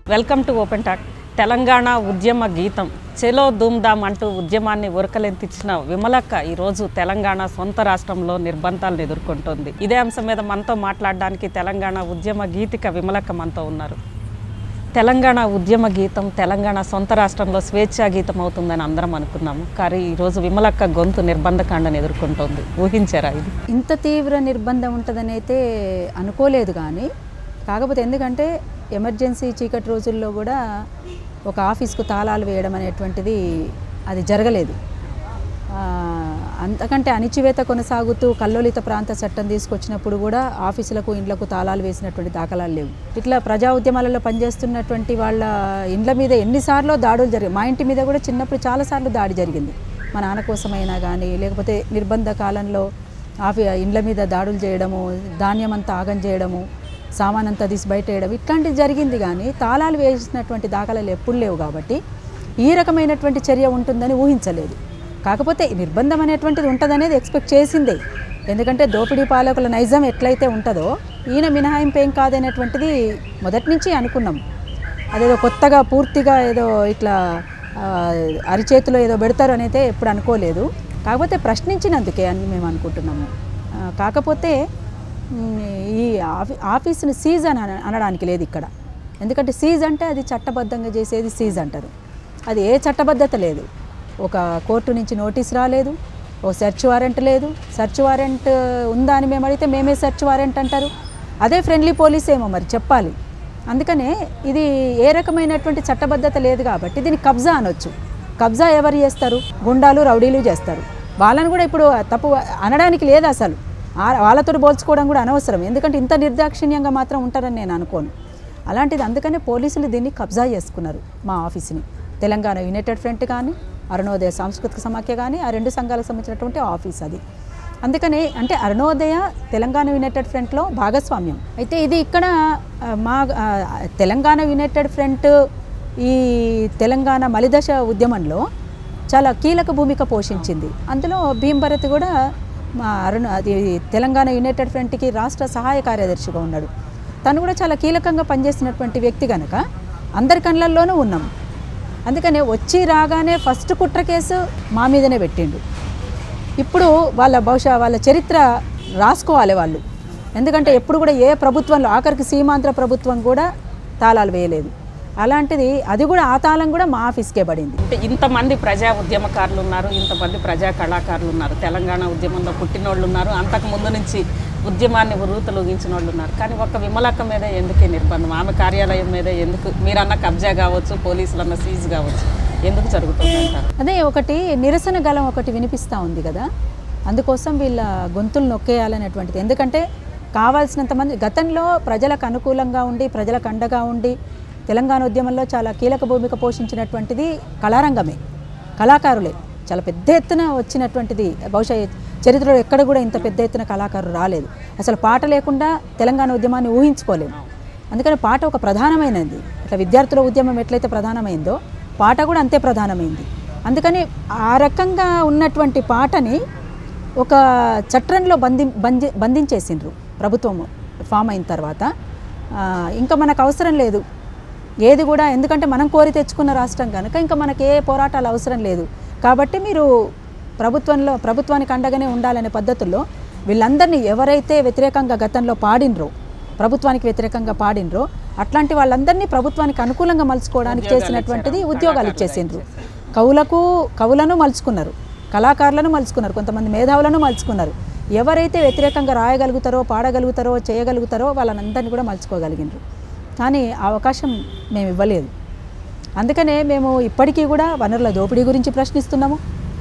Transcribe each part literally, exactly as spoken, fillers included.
Welcome to open talk. Telangana ఉద్యమ గీతం చెలో ధూమ్ధామ్ అంటూ ఉద్యమాన్ని ఉరకలెంతించిన విమలక్క ఈరోజు తెలంగాణ సొంత రాష్ట్రంలో నిర్బంధాలను ఎదుర్కొంటోంది. ఇదే అంశం మీద మనతో మాట్లాడడానికి తెలంగాణ ఉద్యమ గీతిక విమలక్క మనతో ఉన్నారు. తెలంగాణ ఉద్యమ గీతం తెలంగాణ సొంత రాష్ట్రంలో స్వేచ్ఛా గీతం అవుతుందని అందరం అనుకున్నాము. కానీ ఈరోజు విమలక్క గొంతు నిర్బంధకాండను ఎదుర్కొంటోంది. ఊహించారా ఇది? ఇంత తీవ్ర నిర్బంధం ఉంటుందని అయితే అనుకోలేదు. కానీ కాకపోతే ఎందుకంటే ఎమర్జెన్సీ చీకటి రోజుల్లో కూడా ఒక ఆఫీస్కు తాళాలు వేయడం అనేటువంటిది అది జరగలేదు. అంతకంటే అణిచివేత కొనసాగుతూ కల్లోలిత ప్రాంత చట్టం తీసుకొచ్చినప్పుడు కూడా ఆఫీసులకు ఇండ్లకు తాళాలు వేసినటువంటి దాఖలాలు లేవు. ఇట్లా ప్రజా ఉద్యమాలలో పనిచేస్తున్నటువంటి వాళ్ళ ఇండ్ల మీద ఎన్నిసార్లు దాడులు జరిగాయి. మా ఇంటి మీద కూడా చిన్నప్పుడు చాలాసార్లు దాడి జరిగింది. మా నాన్న కోసమైనా కానీ లేకపోతే నిర్బంధ కాలంలో ఆఫీ ఇండ్ల మీద దాడులు చేయడము, ధాన్యం అంతా ఆగం చేయడము, సామాన్ అంతా తీసి బయట వేయడం ఇట్లాంటిది జరిగింది. కానీ తాళాలు వేసినటువంటి దాఖలాలు ఎప్పుడు లేవు. కాబట్టి ఈ రకమైనటువంటి చర్య ఉంటుందని ఊహించలేదు. కాకపోతే నిర్బంధం అనేటువంటిది ఉంటుందనేది ఎక్స్పెక్ట్ చేసిందే. ఎందుకంటే దోపిడీ పాలకుల నైజం ఎట్లయితే ఉంటుందో ఈయన మినహాయింపు ఏం కాదనేటువంటిది మొదటి నుంచి అనుకున్నాం. అదేదో కొత్తగా పూర్తిగా ఏదో ఇట్లా అరిచేతిలో ఏదో పెడతారు అనేది ఎప్పుడు అనుకోలేదు. కాకపోతే ప్రశ్నించినందుకే అని మేము అనుకుంటున్నాము. కాకపోతే ఈ ఆఫీ ఆఫీసుని సీజ్ అని అనడానికి లేదు ఇక్కడ. ఎందుకంటే సీజ్ అంటే అది చట్టబద్ధంగా చేసేది సీజ్ అంటారు. అది ఏ చట్టబద్ధత లేదు. ఒక కోర్టు నుంచి నోటీస్ రాలేదు, ఓ సెర్చ్ వారెంట్ లేదు. సెర్చ్ వారెంట్ ఉందా అని మేము అడిగితే మేమే సెర్చ్ వారెంట్ అంటారు. అదే ఫ్రెండ్లీ పోలీస్ ఏమో మరి చెప్పాలి. అందుకనే ఇది ఏ రకమైనటువంటి చట్టబద్ధత లేదు కాబట్టి దీన్ని కబ్జా అనొచ్చు. కబ్జా ఎవరు చేస్తారు? గుండాలు, రౌడీలు చేస్తారు. వాళ్ళని కూడా ఇప్పుడు తప్పు అనడానికి లేదు అసలు. వాళ్ళతో పోల్చుకోవడం కూడా అనవసరం. ఎందుకంటే ఇంత నిర్దాక్షిణ్యంగా మాత్రం ఉంటారని నేను అనుకోను. అలాంటిది అందుకనే పోలీసులు దీన్ని కబ్జా చేసుకున్నారు మా ఆఫీస్ని. తెలంగాణ యునైటెడ్ ఫ్రంట్ కానీ అరుణోదయ సాంస్కృతిక సమాఖ్య కానీ ఆ రెండు సంఘాలకు సంబంధించినటువంటి ఆఫీస్ అది. అందుకనే అంటే అరుణోదయ తెలంగాణ యునైటెడ్ ఫ్రంట్లో భాగస్వామ్యం. అయితే ఇది ఇక్కడ మా తెలంగాణ యునైటెడ్ ఫ్రంట్ ఈ తెలంగాణ మలిదశ ఉద్యమంలో చాలా కీలక భూమిక పోషించింది. అందులో భీంభరత్ కూడా మా అరుణ అది తెలంగాణ యునైటెడ్ ఫ్రంట్కి రాష్ట్ర సహాయ కార్యదర్శిగా ఉన్నాడు. తను కూడా చాలా కీలకంగా పనిచేసినటువంటి వ్యక్తి కనుక అందరి కళ్ళల్లోనూ ఉన్నాం. అందుకనే వచ్చి రాగానే ఫస్ట్ కుట్ర కేసు మా మీదనే పెట్టిండు. ఇప్పుడు వాళ్ళ బహుశా వాళ్ళ చరిత్ర రాసుకోవాలి వాళ్ళు. ఎందుకంటే ఎప్పుడు కూడా ఏ ప్రభుత్వంలో ఆఖరికి సీమాంధ్ర ప్రభుత్వం కూడా తాళాలు వేయలేదు. అలాంటిది అది కూడా ఆ తాళం కూడా మా ఆఫీస్కే పడింది. అంటే ఇంతమంది ప్రజా ఉద్యమకారులు ఉన్నారు, ఇంతమంది ప్రజా కళాకారులు ఉన్నారు, తెలంగాణ ఉద్యమంలో పుట్టినోళ్ళు ఉన్నారు, అంతకు ముందు నుంచి ఉద్యమాన్ని ఉర్రూతలూగించిన వాళ్ళు ఉన్నారు. కానీ ఒక్క విమలక్క మీద ఎందుకే నిర్బంధం? ఆమె కార్యాలయం మీద ఎందుకు? మీరన్న కబ్జా కావచ్చు, పోలీసులు అన్న సీజ్ కావచ్చు, ఎందుకు జరుగుతుందంటారు? అదే ఒకటి నిరసన గలం ఒకటి వినిపిస్తూ ఉంది కదా, అందుకోసం వీళ్ళ గొంతులు నొక్కేయాలనేటువంటిది. ఎందుకంటే కావాల్సినంత మంది గతంలో ప్రజలకు అనుకూలంగా ఉండి ప్రజలకు అండగా ఉండి తెలంగాణ ఉద్యమంలో చాలా కీలక భూమిక పోషించినటువంటిది కళారంగమే, కళాకారులే. చాలా పెద్ద ఎత్తున వచ్చినటువంటిది. బహుశా చరిత్రలో ఎక్కడ కూడా ఇంత పెద్ద ఎత్తున కళాకారులు రాలేదు. అసలు పాట లేకుండా తెలంగాణ ఉద్యమాన్ని ఊహించుకోలేము. అందుకని పాట ఒక ప్రధానమైనది. అట్లా విద్యార్థుల ఉద్యమం ఎట్లయితే ప్రధానమైందో పాట కూడా అంతే ప్రధానమైంది. అందుకని ఆ రకంగా ఉన్నటువంటి పాటని ఒక చట్రంలో బంధి బంధి బంధించేసిండ్రు ప్రభుత్వం ఫామ్ అయిన తర్వాత. ఇంకా మనకు అవసరం లేదు ఏది కూడా, ఎందుకంటే మనం కోరి తెచ్చుకున్న రాష్ట్రం కనుక ఇంకా మనకి ఏ పోరాటాలు అవసరం లేదు. కాబట్టి మీరు ప్రభుత్వంలో ప్రభుత్వానికి అండగానే ఉండాలనే పద్ధతుల్లో వీళ్ళందరినీ ఎవరైతే వ్యతిరేకంగా గతంలో పాడినరో, ప్రభుత్వానికి వ్యతిరేకంగా పాడినరో అట్లాంటి వాళ్ళందరినీ ప్రభుత్వానికి అనుకూలంగా మలుచుకోవడానికి చేసినటువంటిది ఉద్యోగాలు ఇచ్చేసిండ్రు. కవులకు కవులను మలుచుకున్నారు, కళాకారులను మలుచుకున్నారు, కొంతమంది మేధావులను మలుచుకున్నారు. ఎవరైతే వ్యతిరేకంగా రాయగలుగుతారో, పాడగలుగుతారో, చేయగలుగుతారో వాళ్ళనందరినీ కూడా మలుచుకోగలిగినారు. కానీ ఆ అవకాశం మేము ఇవ్వలేదు. అందుకనే మేము ఇప్పటికీ కూడా వనరుల దోపిడీ గురించి ప్రశ్నిస్తున్నాము.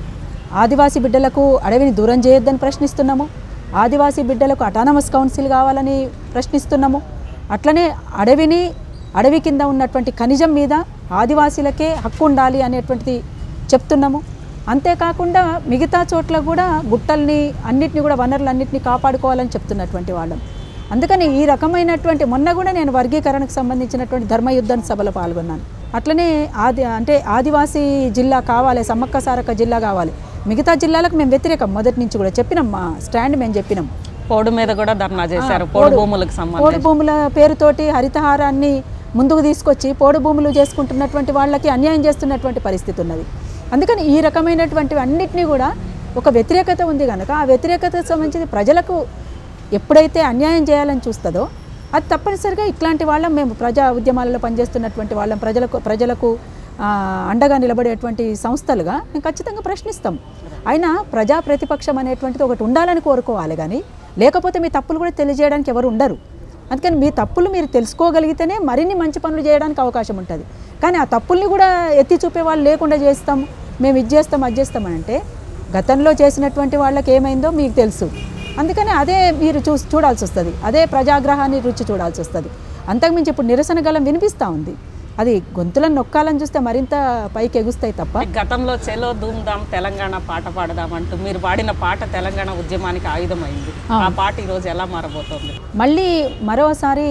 ఆదివాసీ బిడ్డలకు అడవిని దూరం చేయొద్దని ప్రశ్నిస్తున్నాము. ఆదివాసీ బిడ్డలకు అటానమస్ కౌన్సిల్ కావాలని ప్రశ్నిస్తున్నాము. అట్లనే అడవిని అడవి కింద ఉన్నటువంటి ఖనిజం మీద ఆదివాసీలకే హక్కు ఉండాలి అనేటువంటిది చెప్తున్నాము. అంతేకాకుండా మిగతా చోట్ల కూడా గుట్టల్ని అన్నిటిని కూడా వనరులన్నింటినీ కాపాడుకోవాలని చెప్తున్నటువంటి వాళ్ళం. అందుకని ఈ రకమైనటువంటి మొన్న కూడా నేను వర్గీకరణకు సంబంధించినటువంటి ధర్మయుద్ధం సభలో పాల్గొన్నాను. అట్లనే ఆది అంటే ఆదివాసీ జిల్లా కావాలి, సమ్మక్క సారక్క జిల్లా కావాలి. మిగతా జిల్లాలకు మేము వ్యతిరేకం మొదటి నుంచి కూడా చెప్పినాం. మా స్టాండ్ మేము చెప్పినాం. పోడు మీద కూడా ధర్నా చేశారు. పోడు భూములకు సంబంధించి పోడు భూముల పేరుతోటి హరితహారాన్ని ముందుకు తీసుకొచ్చి పోడు భూములు చేసుకుంటున్నటువంటి వాళ్ళకి అన్యాయం చేస్తున్నటువంటి పరిస్థితి ఉన్నది. అందుకని ఈ రకమైనటువంటివి అన్నిటినీ కూడా ఒక వ్యతిరేకత ఉంది కనుక ఆ వ్యతిరేకతకు సంబంధించి ప్రజలకు ఎప్పుడైతే అన్యాయం చేయాలని చూస్తుందో అది తప్పనిసరిగా ఇట్లాంటి వాళ్ళం మేము ప్రజా ఉద్యమాలలో పనిచేస్తున్నటువంటి వాళ్ళం ప్రజలకు ప్రజలకు అండగా నిలబడేటువంటి సంస్థలుగా మేము ఖచ్చితంగా ప్రశ్నిస్తాం. అయినా ప్రజా ప్రతిపక్షం అనేటువంటిది ఒకటి ఉండాలని కోరుకోవాలి, కానీ లేకపోతే మీ తప్పులు కూడా తెలియజేయడానికి ఎవరు ఉండరు. అందుకని మీ తప్పులు మీరు తెలుసుకోగలిగితేనే మరిన్ని మంచి పనులు చేయడానికి అవకాశం ఉంటుంది. కానీ ఆ తప్పుల్ని కూడా ఎత్తి చూపే వాళ్ళు లేకుండా చేస్తాం, మేము ఇది చేస్తాం అది చేస్తామని అంటే గతంలో చేసినటువంటి వాళ్ళకి ఏమైందో మీకు తెలుసు. అందుకని అదే మీరు చూ చూడాల్సి వస్తుంది, అదే ప్రజాగ్రహాన్ని రుచి చూడాల్సి వస్తుంది. అంతకుమించి ఇప్పుడు నిరసన గలం వినిపిస్తూ ఉంది, అది గొంతులను నొక్కాలని చూస్తే మరింత పైకి ఎగుస్తాయి తప్ప. గతంలో చెలో ధూమ్ధామ్ తెలంగాణ పాట పాడదామంటూ మీరు పాడిన పాట తెలంగాణ ఉద్యమానికి ఆయుధమైంది. ఆ పాట ఈరోజు ఎలా మారబోతోంది? మళ్ళీ మరోసారి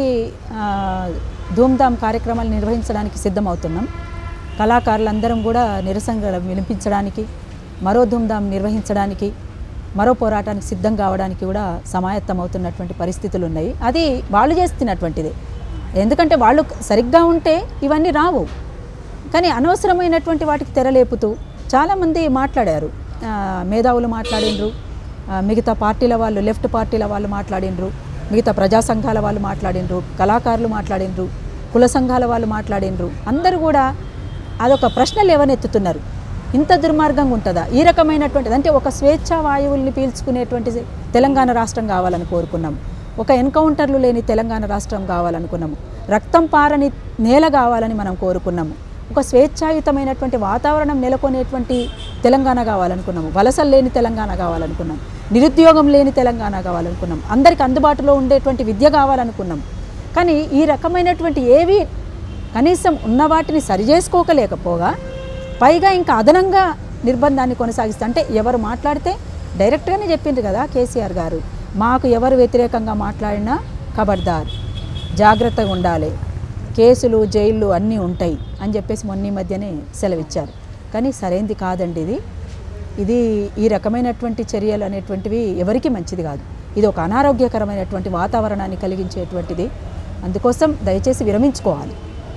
ధూమ్ధామ్ కార్యక్రమాలు నిర్వహించడానికి సిద్ధమవుతున్నాం. కళాకారులందరం కూడా నిరసన వినిపించడానికి, మరో ధూమ్ధామ్ నిర్వహించడానికి, మరో పోరాటానికి సిద్ధం కావడానికి కూడా సమాయత్తమవుతున్నటువంటి పరిస్థితులు ఉన్నాయి. అది వాళ్ళు చేస్తున్నటువంటిదే. ఎందుకంటే వాళ్ళు సరిగ్గా ఉంటే ఇవన్నీ రావు. కానీ అనవసరమైనటువంటి వాటికి తెరలేపుతూ చాలామంది మాట్లాడారు, మేధావులు మాట్లాడినరు, మిగతా పార్టీల వాళ్ళు లెఫ్ట్ పార్టీల వాళ్ళు మాట్లాడినరు, మిగతా ప్రజా సంఘాల వాళ్ళు మాట్లాడినరు, కళాకారులు మాట్లాడినరు, కుల సంఘాల వాళ్ళు మాట్లాడినరు. అందరూ కూడా అదొక ప్రశ్నలు ఎవరెత్తుతున్నారు, ఇంత దుర్మార్గంగా ఉంటుందా ఈ రకమైనటువంటిది. అంటే ఒక స్వేచ్ఛా వాయువుల్ని పీల్చుకునేటువంటి తెలంగాణ రాష్ట్రం కావాలని కోరుకున్నాము, ఒక ఎన్కౌంటర్లు లేని తెలంగాణ రాష్ట్రం కావాలనుకున్నాము, రక్తం పారని నేల కావాలని మనం కోరుకున్నాము, ఒక స్వేచ్ఛాయుతమైనటువంటి వాతావరణం నెలకొనేటువంటి తెలంగాణ కావాలనుకున్నాము, వలసలు లేని తెలంగాణ కావాలనుకున్నాం, నిరుద్యోగం లేని తెలంగాణ కావాలనుకున్నాం, అందరికి అందుబాటులో ఉండేటువంటి విద్య కావాలనుకున్నాం. కానీ ఈ రకమైనటువంటి ఏవి కనీసం ఉన్న వాటిని సరిచేసుకోకలేకపోగా పైగా ఇంకా అదనంగా నిర్బంధాన్ని కొనసాగిస్తే, అంటే ఎవరు మాట్లాడితే డైరెక్ట్గానే చెప్పిండ్రు కదా కేసీఆర్ గారు, మాకు ఎవరు వ్యతిరేకంగా మాట్లాడినా ఖబర్దార్ జాగ్రత్తగా ఉండాలి, కేసులు జైళ్ళు అన్నీ ఉంటాయి అని చెప్పేసి మొన్న మధ్యనే సెలవిచ్చారు. కానీ సరైంది కాదండి ఇది. ఇది ఈ రకమైనటువంటి చర్యలు అనేటువంటివి ఎవరికి మంచిది కాదు. ఇది ఒక అనారోగ్యకరమైనటువంటి వాతావరణాన్ని కలిగించేటువంటిది. అందుకోసం దయచేసి విరమించుకోవాలి,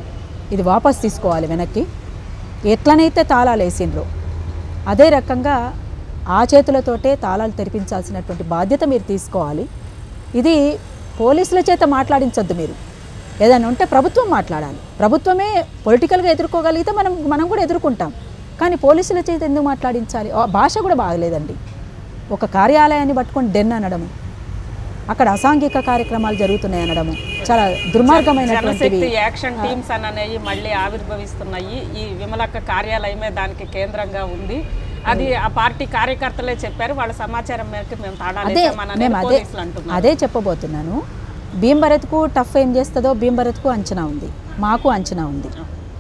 ఇది వాపస్ తీసుకోవాలి వెనక్కి. ఎట్లనైతే తాళాలు వేసిండ్రో అదే రకంగా ఆ చేతులతోటే తాళాలు తెరిపించాల్సినటువంటి బాధ్యత మీరు తీసుకోవాలి. ఇది పోలీసుల చేత మాట్లాడించొద్దు. మీరు ఏదైనా ఉంటే ప్రభుత్వం మాట్లాడాలి. ప్రభుత్వమే పొలిటికల్గా ఎదుర్కోగలిగితే మనం మనం కూడా ఎదుర్కొంటాం. కానీ పోలీసుల చేత ఎందుకు మాట్లాడించాలి? భాష కూడా బాగలేదండి. ఒక కార్యాలయాన్ని పట్టుకొని డెన్ అనడము, అక్కడ అసాంఘిక కార్యక్రమాలు జరుగుతున్నాయి అనడము చాలా దుర్మార్గమైనటువంటి. యాక్షన్ టీమ్స్ అనేవి మళ్ళీ ఆవిర్భవిస్తున్నాయి. ఈ విమలక్క కార్యాలయమే దానికి కేంద్రంగా ఉంది. అది ఆ పార్టీ కార్యకర్తలే చెప్పారు, వాళ్ళ సమాచారం మేరకు మేము తాడాలి. అదే చెప్పబోతున్నాను. భీంభరత్కు టఫ్ ఏం చేస్తుందో భీంభరత్కు అంచనా ఉంది, మాకు అంచనా ఉంది.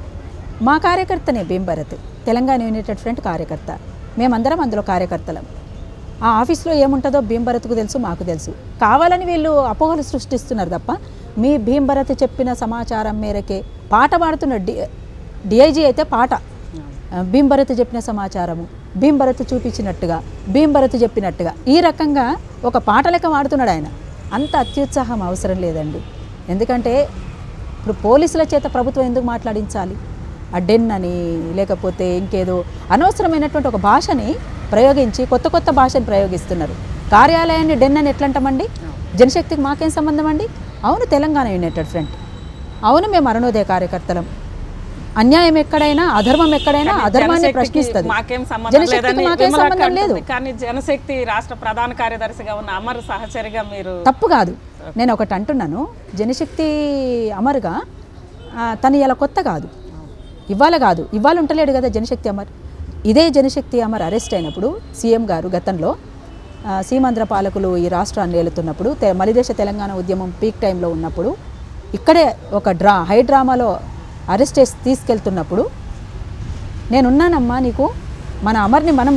మా కార్యకర్తనే భీంభరత్, తెలంగాణ యునైటెడ్ ఫ్రంట్ కార్యకర్త. మేమందరం అందులో కార్యకర్తలం. ఆ ఆఫీస్లో ఏముంటుందో భీంభరత్కు తెలుసు, మాకు తెలుసు. కావాలని వీళ్ళు అపోహలు సృష్టిస్తున్నారు తప్ప మీ భీంభరత్ చెప్పిన సమాచారం మేరకే పాట పాడుతున్న డి డిఐజీ అయితే పాట భీంభరత్ చెప్పిన సమాచారము భీంభరత్ చూపించినట్టుగా భీంభరత్ చెప్పినట్టుగా ఈ రకంగా ఒక పాట లెక్క వాడుతున్నాడు ఆయన. అంత అత్యుత్సాహం అవసరం లేదండి. ఎందుకంటే ఇప్పుడు పోలీసుల చేత ప్రభుత్వం ఎందుకు మాట్లాడించాలి? ఆ డెన్ అని లేకపోతే ఇంకేదో అనవసరమైనటువంటి ఒక భాషని ప్రయోగించి కొత్త కొత్త భాషను ప్రయోగిస్తున్నారు. కార్యాలయాన్ని డెన్ అని ఎట్లంటామండి? జనశక్తికి మాకేం సంబంధం అండి? అవును తెలంగాణ యునైటెడ్ ఫ్రంట్, అవును మేము అరుణోదయ కార్యకర్తలం. అన్యాయం ఎక్కడైనా అధర్మం ఎక్కడైనా అధర్మాన్ని ప్రశ్నిస్తుంది. జనశక్తికి మాకేం సంబంధం లేదు. కానీ జనశక్తి రాష్ట్ర ప్రధాన కార్యదర్శిగా ఉన్న అమర్ సహచరిగా మీరు తప్పు కాదు. నేను ఒకటి అంటున్నాను, జనశక్తి అమర్గా తను ఇలా కొత్త కాదు, ఇవాళ కాదు, ఇవాళ ఉంటలేడు కదా జనశక్తి అమర్. ఇదే జనశక్తి అమర్ అరెస్ట్ అయినప్పుడు సీఎం గారు గతంలో సీమాంధ్ర పాలకులు ఈ రాష్ట్రాన్ని ఏలుతున్నప్పుడు మలిదేశ తెలంగాణ ఉద్యమం పీక్ టైంలో ఉన్నప్పుడు ఇక్కడే ఒక డ్రా హై డ్రామాలో అరెస్ట్ చేసి తీసుకెళ్తున్నప్పుడు నేనున్నానమ్మా నీకు, మన అమర్ని మనం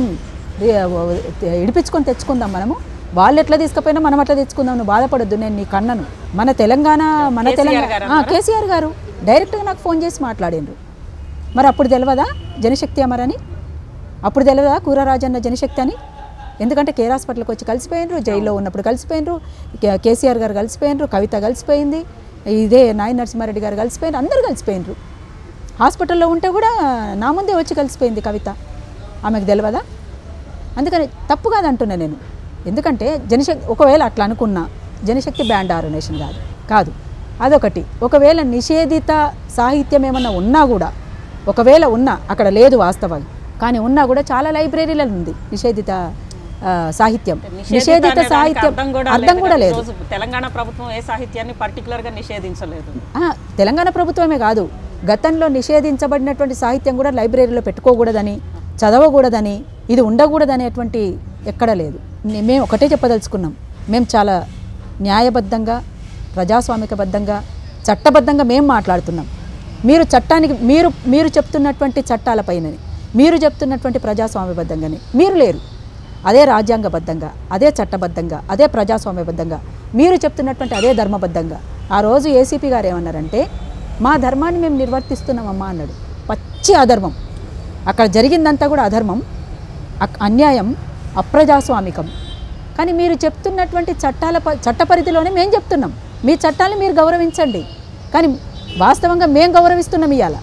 ఇడిపించుకొని తెచ్చుకుందాం, మనము వాళ్ళు ఎట్లా తీసుకుపోయినా మనం అట్లా తెచ్చుకుందాం, నువ్వు బాధపడొద్దు, నేను నీ కన్నను. మన తెలంగాణ మన తెలంగాణ కేసీఆర్ గారు డైరెక్ట్గా నాకు ఫోన్ చేసి మాట్లాడిండ్రు. మరి అప్పుడు తెలియదా జనశక్తి అమర్ అని? అప్పుడు తెలియదా కూరరాజన్న జనశక్తి అని? ఎందుకంటే కేర్ హాస్పిటల్కి వచ్చి కలిసిపోయినరు, జైల్లో ఉన్నప్పుడు కలిసిపోయినరు, కేసీఆర్ గారు కలిసిపోయినరు, కవిత కలిసిపోయింది, ఇదే నాయ నరసింహారెడ్డి గారు కలిసిపోయినారు, అందరూ కలిసిపోయినారు. హాస్పిటల్లో ఉంటే కూడా నా ముందే వచ్చి కలిసిపోయింది కవిత. ఆమెకు తెలియదా? అందుకని తప్పు కాదంటున్నా నేను. ఎందుకంటే జనశక్తి ఒకవేళ అట్లా అనుకున్నా, జనశక్తి బ్యాండ్ ఆర్గనైజేషన్ కాదు కాదు అదొకటి. ఒకవేళ నిషేధిత సాహిత్యం ఏమన్నా ఉన్నా కూడా, ఒకవేళ ఉన్నా అక్కడ లేదు వాస్తవం, కానీ ఉన్నా కూడా చాలా లైబ్రరీలలో ఉంది నిషేధిత సాహిత్యం. నిషేధిత సాహిత్యం అర్థం కూడా లేదు. తెలంగాణ ప్రభుత్వం ఏ సాహిత్యాన్ని పర్టికులర్గా నిషేధించలేదు. తెలంగాణ ప్రభుత్వమే కాదు, గతంలో నిషేధించబడినటువంటి సాహిత్యం కూడా లైబ్రరీలో పెట్టుకోకూడదని, చదవకూడదని, ఇది ఉండకూడదనేటువంటి ఎక్కడ లేదు. మేము ఒకటే చెప్పదలుచుకున్నాం, మేము చాలా న్యాయబద్ధంగా, ప్రజాస్వామికబద్ధంగా, చట్టబద్ధంగా మేము మాట్లాడుతున్నాం. మీరు చట్టానికి మీరు మీరు చెప్తున్నటువంటి చట్టాలపైనని, మీరు చెప్తున్నటువంటి ప్రజాస్వామ్యబద్ధంగానే మీరు లేరు. అదే రాజ్యాంగబద్ధంగా, అదే చట్టబద్ధంగా, అదే ప్రజాస్వామ్యబద్ధంగా మీరు చెప్తున్నటువంటి అదే ధర్మబద్ధంగా. ఆ రోజు ఏసీపీ గారు ఏమన్నారంటే, మా ధర్మాన్ని మేము నిర్వర్తిస్తున్నామమ్మా అన్నాడు. పచ్చి అధర్మం. అక్కడ జరిగిందంతా కూడా అధర్మం, అన్యాయం, అప్రజాస్వామికం. కానీ మీరు చెప్తున్నటువంటి చట్టాల చట్ట పరిధిలోనే మేము చెప్తున్నాం. మీ చట్టాలను మీరు గౌరవించండి, కానీ వాస్తవంగా మేము గౌరవిస్తున్నాం. ఇవాళ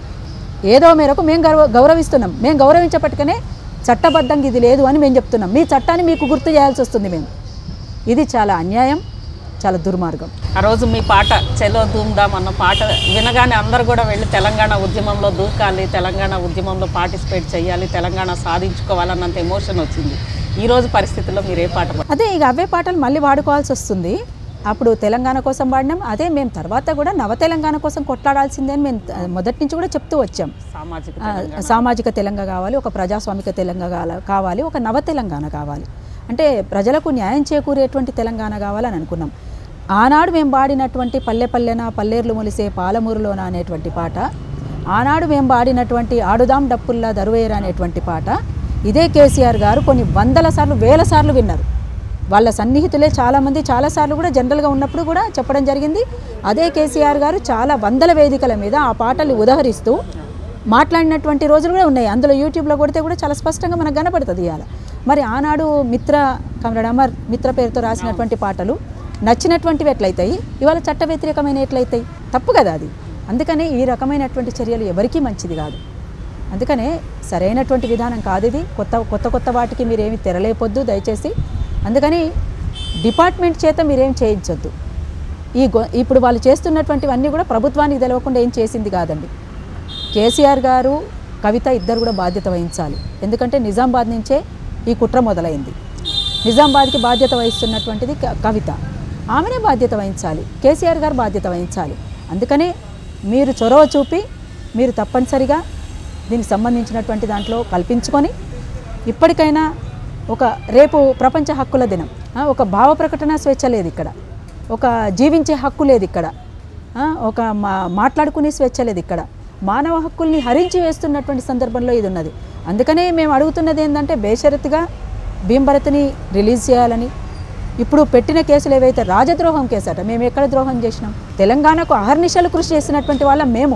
ఏదో మేరకు మేము గౌరవ గౌరవిస్తున్నాం మేము గౌరవించప్పటికనే చట్టబద్ధంగా ఇది లేదు అని మేము చెప్తున్నాం. మీ చట్టాన్ని మీకు గుర్తు చేయాల్సి వస్తుంది మేము. ఇది చాలా అన్యాయం, చాలా దుర్మార్గం. ఆ రోజు మీ పాట చెలో ధూమ్ధామ్ అన్న పాట వినగానే అందరూ కూడా వెళ్ళి తెలంగాణ ఉద్యమంలో దూకాలి, తెలంగాణ ఉద్యమంలో పార్టిసిపేట్ చేయాలి, తెలంగాణ సాధించుకోవాలన్నంత ఎమోషన్ వచ్చింది. ఈరోజు పరిస్థితుల్లో మీరు ఏ పాట? అదే ఇక అవే పాటలు మళ్ళీ వాడుకోవాల్సి వస్తుంది. అప్పుడు తెలంగాణ కోసం పాడినాం, అదే మేము తర్వాత కూడా నవ తెలంగాణ కోసం కొట్లాడాల్సిందే అని మేము మొదటి నుంచి కూడా చెప్తూ వచ్చాం. సామాజిక సామాజిక తెలంగాణ కావాలి, ఒక ప్రజాస్వామిక తెలంగాణ కావాలి, ఒక నవ తెలంగాణ కావాలి, అంటే ప్రజలకు న్యాయం చేకూరేటువంటి తెలంగాణ కావాలని అనుకున్నాం. ఆనాడు మేము పాడినటువంటి పల్లె పల్లెన పల్లేర్లు మొలిసే పాలమూరులోన అనేటువంటి పాట, ఆనాడు మేము పాడినటువంటి ఆడుదాం డప్పుల్లా దరువేరా అనేటువంటి పాట ఇదే కేసీఆర్ గారు కొన్ని వందల సార్లు వేల సార్లు విన్నారు. వాళ్ళ సన్నిహితులే చాలామంది చాలాసార్లు కూడా జనరల్గా ఉన్నప్పుడు కూడా చెప్పడం జరిగింది. అదే కేసీఆర్ గారు చాలా వందల వేదికల మీద ఆ పాటలు ఉదహరిస్తూ మాట్లాడినటువంటి రోజులు కూడా ఉన్నాయి. అందులో యూట్యూబ్లో కొడితే కూడా చాలా స్పష్టంగా మనకు కనపడుతుంది. ఇవాళ మరి ఆనాడు మిత్ర కమరడ్ అమర్ మిత్ర పేరుతో రాసినటువంటి పాటలు నచ్చినటువంటివి ఎట్లయితాయి, ఇవాళ చట్ట వ్యతిరేకమైన ఎట్లయితాయి? తప్పు కదా అది. అందుకనే ఈ రకమైనటువంటి చర్యలు ఎవరికీ మంచిది కాదు. అందుకనే సరైనటువంటి విధానం కాదు ఇది. కొత్త కొత్త కొత్త వాటికి మీరేమి తెరలేపొద్దు దయచేసి. అందుకని డిపార్ట్మెంట్ చేత మీరేం చేయించొద్దు. ఈ ఇప్పుడు వాళ్ళు చేస్తున్నటువంటివన్నీ కూడా ప్రభుత్వానికి తెలవకుండా ఏం చేసింది కాదండి. కేసీఆర్ గారు కవిత ఇద్దరు కూడా బాధ్యత వహించాలి. ఎందుకంటే నిజామాబాద్ నుంచే ఈ కుట్ర మొదలైంది. నిజామాబాద్కి బాధ్యత వహిస్తున్నటువంటిది కవిత, ఆమెనే బాధ్యత వహించాలి. కేసీఆర్ గారు బాధ్యత వహించాలి. అందుకనే మీరు చొరవ చూపి మీరు తప్పనిసరిగా దీనికి సంబంధించినటువంటి దాంట్లో కల్పించుకొని ఇప్పటికైనా ఒక రేపు ప్రపంచ హక్కుల దినం, ఒక భావ ప్రకటన స్వేచ్ఛ లేదు ఇక్కడ, ఒక జీవించే హక్కు లేదు ఇక్కడ, ఒక మా మాట్లాడుకునే స్వేచ్ఛ లేదు ఇక్కడ, మానవ హక్కుల్ని హరించి వేస్తున్నటువంటి సందర్భంలో ఇది ఉన్నది. అందుకనే మేము అడుగుతున్నది ఏంటంటే బేషరతుగా భీంభరత్ని రిలీజ్ చేయాలని. ఇప్పుడు పెట్టిన కేసులు ఏవైతే రాజద్రోహం కేసట, మేము ఎక్కడ ద్రోహం చేసినాం? తెలంగాణకు అహర్నిశలు కృషి చేసినటువంటి వాళ్ళం మేము.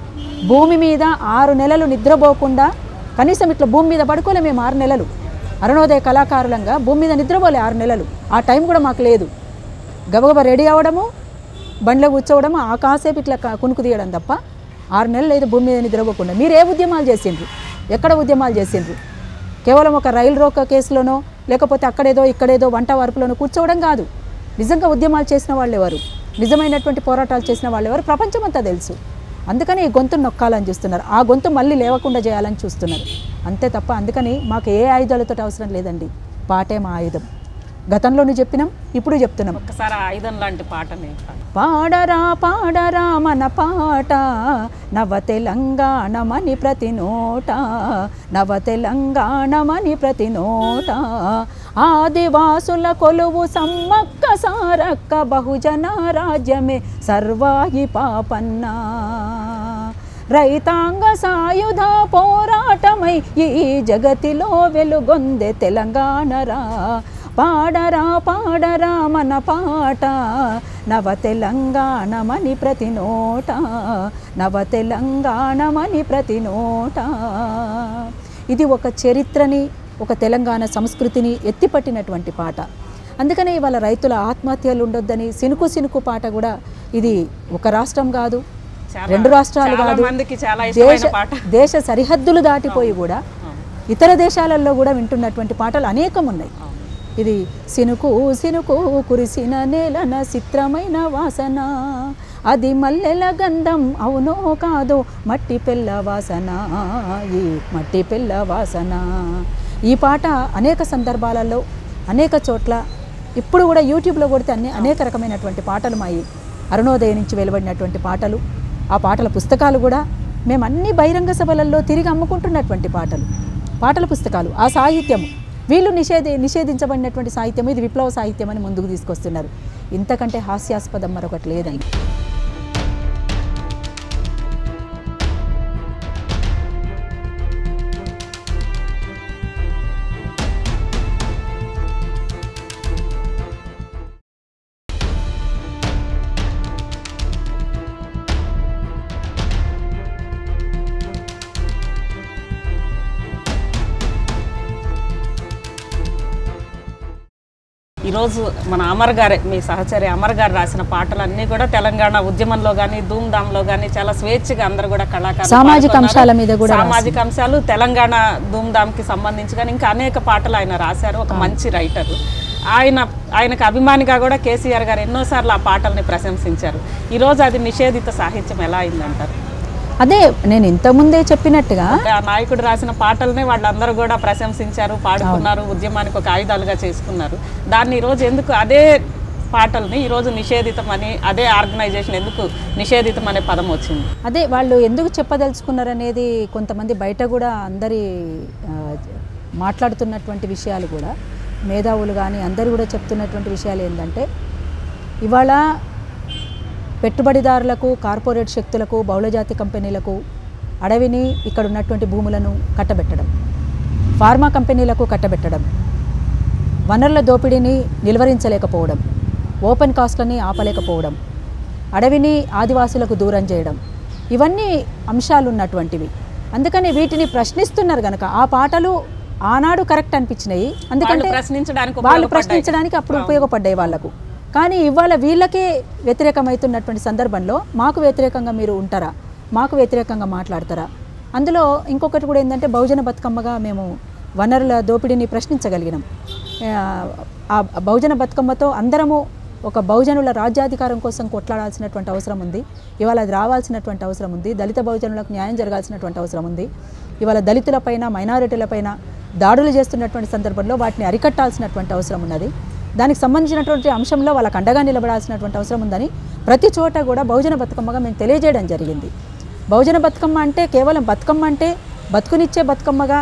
భూమి మీద ఆరు నెలలు నిద్రపోకుండా, కనీసం ఇట్లా భూమి మీద పడుకోలే మేము ఆరు నెలలు. అరుణోదయ కళాకారులంగా భూమి మీద నిద్రపోలే ఆరు నెలలు. ఆ టైం కూడా మాకు లేదు. గబగబా రెడీ అవ్వడము, బండ్లో కూర్చోవడము, ఆ కాసేపు ఇట్లా కునుకు తీయడం తప్ప ఆరు నెలలు లేదు భూమి మీద నిద్రపోకుండా. మీరు ఏ ఉద్యమాలు చేసిండ్రు? ఎక్కడ ఉద్యమాలు చేసిండ్రు? కేవలం ఒక రైలు రోక కేసులోనో లేకపోతే అక్కడేదో ఇక్కడేదో వంట వరపులోనో కూర్చోవడం కాదు. నిజంగా ఉద్యమాలు చేసిన వాళ్ళు ఎవరు, నిజమైనటువంటి పోరాటాలు చేసిన వాళ్ళు ఎవరు ప్రపంచమంతా తెలుసు. అందుకని ఈ గొంతును నొక్కాలని చూస్తున్నారు, ఆ గొంతు మళ్ళీ లేవకుండా చేయాలని చూస్తున్నారు అంతే తప్ప. అందుకని మాకు ఏ ఆయుధాలతో అవసరం లేదండి. పాటే మా ఆయుధం. గతంలోనూ చెప్పినాం, ఇప్పుడు చెప్తున్నాం. ఒకసారి ఆయుధం లాంటి పాట పాడరా పాడరా మన పాట నవ తెలంగాణమని ప్రతి నోట, నవ తెలంగాణమని ప్రతి నోట, ఆదివాసుల కొలువు సమ్మక్క సారక్క బహుజన రాజ్యమే సర్వాయి పాపన్న, రైతాంగ సాయుధ పోరాటమై ఈ జగతిలో వెలుగొందే తెలంగాణరా, పాడరా పాడరా మన పాట నవ తెలంగాణమని ప్రతి నోట, నవ తెలంగాణమని ప్రతి నోట. ఇది ఒక చరిత్రని, ఒక తెలంగాణ సంస్కృతిని ఎత్తిపట్టినటువంటి పాట. అందుకనే ఇవాళ రైతుల ఆత్మహత్యలు ఉండొద్దని సినుకు సినుకు పాట కూడా ఇది ఒక రాష్ట్రం కాదు, రెండు రాష్ట్రాలు కాదు, దేశ దేశ సరిహద్దులు దాటిపోయి కూడా ఇతర దేశాలలో కూడా వింటున్నటువంటి పాటలు అనేకం ఉన్నాయి. ఇది సినుకు సినుకు కురిసిన నేలన చిత్రమైన వాసన, అది మల్లెల గంధం అవునో కాదో మట్టి పిల్ల వాసన, ఈ మట్టి పిల్ల వాసన. ఈ పాట అనేక సందర్భాలలో అనేక చోట్ల ఇప్పుడు కూడా యూట్యూబ్లో కొడితే అన్ని అనేక రకమైనటువంటి పాటలు మా అరుణోదయ నుంచి వెలువడినటువంటి పాటలు, ఆ పాటల పుస్తకాలు కూడా మేము అన్ని బహిరంగ సభలలో తిరిగి అమ్ముకుంటున్నటువంటి పాటలు, పాటల పుస్తకాలు. ఆ సాహిత్యము వీళ్ళు నిషేధి నిషేధించబడినటువంటి సాహిత్యం, ఇది విప్లవ సాహిత్యం అని ముందుకు తీసుకొస్తున్నారు. ఇంతకంటే హాస్యాస్పదం మరొకటి లేదండి. ఈరోజు మన అమర్ గారే, మీ సహచరి అమర్ గారు రాసిన పాటలన్నీ కూడా తెలంగాణ ఉద్యమంలో కానీ ధూమ్ధామ్లో కానీ చాలా స్వేచ్ఛగా అందరూ కూడా కళాకారులు సామాజిక అంశాల మీద కూడా సామాజిక అంశాలు తెలంగాణ ధూమ్ధామ్కి సంబంధించి కానీ ఇంకా అనేక పాటలు ఆయన రాశారు. ఒక మంచి రైటర్ ఆయన. ఆయనకు అభిమానిగా కూడా కేసీఆర్ గారు ఎన్నోసార్లు ఆ పాటల్ని ప్రశంసించారు. ఈరోజు అది నిషేధిత సాహిత్యం ఎలా అయిందంటారు? అదే నేను ఇంతకుముందే చెప్పినట్టుగా ఆ నాయకుడు రాసిన పాటలనే వాళ్ళందరూ కూడా ప్రశంసించారు, పాడుకున్నారు, ఉద్యమానికి ఒక ఆయుధాలుగా చేసుకున్నారు. దాన్ని ఈరోజు ఎందుకు అదే పాటల్ని ఈరోజు నిషేధితం అని, అదే ఆర్గనైజేషన్ ఎందుకు నిషేధితం అనే పదం వచ్చింది? అదే వాళ్ళు ఎందుకు చెప్పదలుచుకున్నారనేది కొంతమంది బయట కూడా అందరి మాట్లాడుతున్నటువంటి విషయాలు కూడా, మేధావులు కానీ అందరూ కూడా చెప్తున్నటువంటి విషయాలు ఏంటంటే, ఇవాళ పెట్టుబడిదారులకు, కార్పొరేట్ శక్తులకు, బహుళజాతి కంపెనీలకు అడవిని, ఇక్కడ ఉన్నటువంటి భూములను కట్టబెట్టడం, ఫార్మా కంపెనీలకు కట్టబెట్టడం, వనరుల దోపిడీని నిలువరించలేకపోవడం, ఓపెన్ కాస్ట్లని ఆపలేకపోవడం, అడవిని ఆదివాసులకు దూరం చేయడం, ఇవన్నీ అంశాలు ఉన్నటువంటివి. అందుకని వీటిని ప్రశ్నిస్తున్నారు కనుక ఆ పాటలు ఆనాడు కరెక్ట్ అనిపించినాయి. అందుకంటే ప్రశ్నించడానికి వాళ్ళు ప్రశ్నించడానికి అప్పుడు ఉపయోగపడ్డాయి వాళ్ళకు. కానీ ఇవాళ వీళ్ళకే వ్యతిరేకమవుతున్నటువంటి సందర్భంలో మాకు వ్యతిరేకంగా మీరు ఉంటారా, మాకు వ్యతిరేకంగా మాట్లాడతారా? అందులో ఇంకొకటి కూడా ఏంటంటే, బహుజన బతుకమ్మగా మేము వనరుల దోపిడీని ప్రశ్నించగలిగినాం. ఆ బహుజన బతుకమ్మతో అందరము ఒక బహుజనుల రాజ్యాధికారం కోసం కొట్లాడాల్సినటువంటి అవసరం ఉంది. ఇవాళ అది రావాల్సినటువంటి అవసరం ఉంది. దళిత బహుజనులకు న్యాయం జరగాల్సినటువంటి అవసరం ఉంది. ఇవాళ దళితులపైన, మైనారిటీలపైన దాడులు చేస్తున్నటువంటి సందర్భంలో వాటిని అరికట్టాల్సినటువంటి అవసరం ఉన్నది. దానికి సంబంధించినటువంటి అంశంలో వాళ్ళకు అండగా నిలబడాల్సినటువంటి అవసరం ఉందని ప్రతి చోట కూడా బహుజన బతుకమ్మగా మేము తెలియజేయడం జరిగింది. బహుజన బతుకమ్మ అంటే కేవలం బతుకమ్మ అంటే బతుకునిచ్చే బతుకమ్మగా,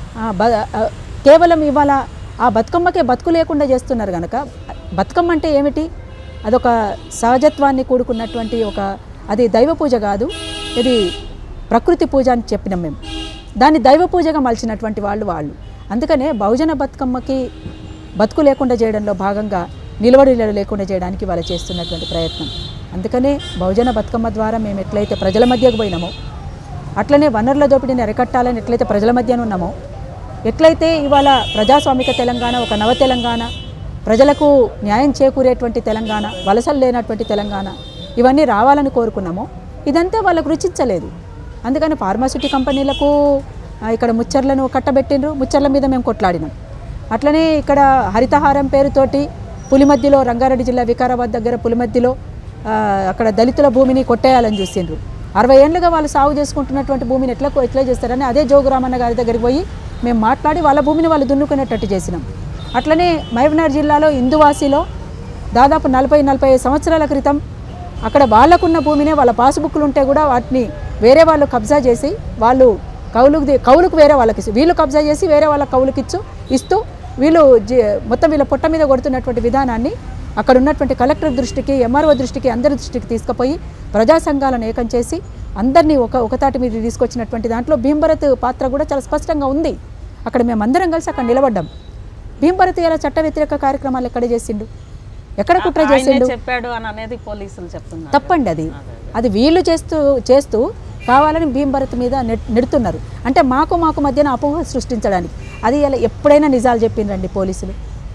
కేవలం ఇవాళ ఆ బతుకమ్మకే బతుకు లేకుండా చేస్తున్నారు కనుక, బతుకమ్మ అంటే ఏమిటి? అదొక సహజత్వాన్ని కూడుకున్నటువంటి ఒక, అది దైవ పూజ కాదు, ఇది ప్రకృతి పూజ అని చెప్పినాం మేము. దాన్ని దైవ పూజగా మలిచినటువంటి వాళ్ళు వాళ్ళు అందుకనే బహుజన బతుకమ్మకి బతుకు లేకుండా చేయడంలో భాగంగా నిలబడి లేకుండా చేయడానికి వాళ్ళు చేస్తున్నటువంటి ప్రయత్నం. అందుకనే బహుజన బతుకమ్మ ద్వారా మేము ఎట్లయితే ప్రజల మధ్యకు పోయినామో, అట్లనే వనరుల దోపిడీని అరికట్టాలని ఎట్లయితే ప్రజల మధ్యన ఉన్నామో, ఎట్లయితే ఇవాళ ప్రజాస్వామిక తెలంగాణ, ఒక నవ తెలంగాణ, ప్రజలకు న్యాయం చేకూరేటువంటి తెలంగాణ, వలసలు లేనటువంటి తెలంగాణ, ఇవన్నీ రావాలని కోరుకున్నామో, ఇదంతా వాళ్ళకు రుచించలేదు. అందుకని ఫార్మాసిటీ కంపెనీలకు ఇక్కడ ముచ్చర్లను కట్టబెట్టిండ్రు, ముచ్చర్ల మీద మేము కొట్లాడినాం. అట్లనే ఇక్కడ హరితహారం పేరుతోటి పులిమద్దిలో, రంగారెడ్డి జిల్లా వికారాబాద్ దగ్గర పులిమద్దిలో అక్కడ దళితుల భూమిని కొట్టేయాలని చూసిండ్రు. అరవై ఏళ్ళుగా వాళ్ళు సాగు చేసుకుంటున్నటువంటి భూమిని ఎట్లా ఎట్లా చేస్తారని అదే జోగురామన్న గారి దగ్గరికి పోయి మేము మాట్లాడి వాళ్ళ భూమిని వాళ్ళు దున్నుకునేటట్టు చేసినాం. అట్లనే మహబూబ్నగర్ జిల్లాలో ఇందువాసిలో దాదాపు నలభై నలభై సంవత్సరాల క్రితం అక్కడ వాళ్ళకున్న భూమినే వాళ్ళ పాస్బుక్లు ఉంటే కూడా వాటిని వేరే వాళ్ళు కబ్జా చేసి, వాళ్ళు కౌలుకు కౌలుకు వేరే వాళ్ళకి ఇస్తూ, వీళ్ళు కబ్జా చేసి వేరే వాళ్ళకి కౌలుకి ఇచ్చు ఇస్తూ వీళ్ళు మొత్తం వీళ్ళ పొట్ట మీద కొడుతున్నటువంటి విధానాన్ని అక్కడ ఉన్నటువంటి కలెక్టర్ దృష్టికి, ఎంఆర్ఓ దృష్టికి, అందరి దృష్టికి తీసుకుపోయి ప్రజా సంఘాలను ఏకం చేసి అందరినీ ఒక ఒకతాటి మీద తీసుకొచ్చినటువంటి దాంట్లో భీంభరత్ పాత్ర కూడా చాలా స్పష్టంగా ఉంది. అక్కడ మేము అందరం కలిసి అక్కడ నిలబడ్డాం. భీంభరత్ ఇలా చట్ట వ్యతిరేక కార్యక్రమాలు ఎక్కడ చేసిండు, ఎక్కడ కుట్ర చేసిండు చెప్పాడు అని అనేది పోలీసులు చెప్తున్నారు. తప్పండి అది. అది వీళ్ళు చేస్తూ చేస్తూ కావాలని భీంభరత్ మీద నెడుతున్నారు. అంటే మాకు మాకు మధ్యన అపోహ సృష్టించడానికి. అది ఇలా ఎప్పుడైనా నిజాలు చెప్పిండ్రండి పోలీసులు?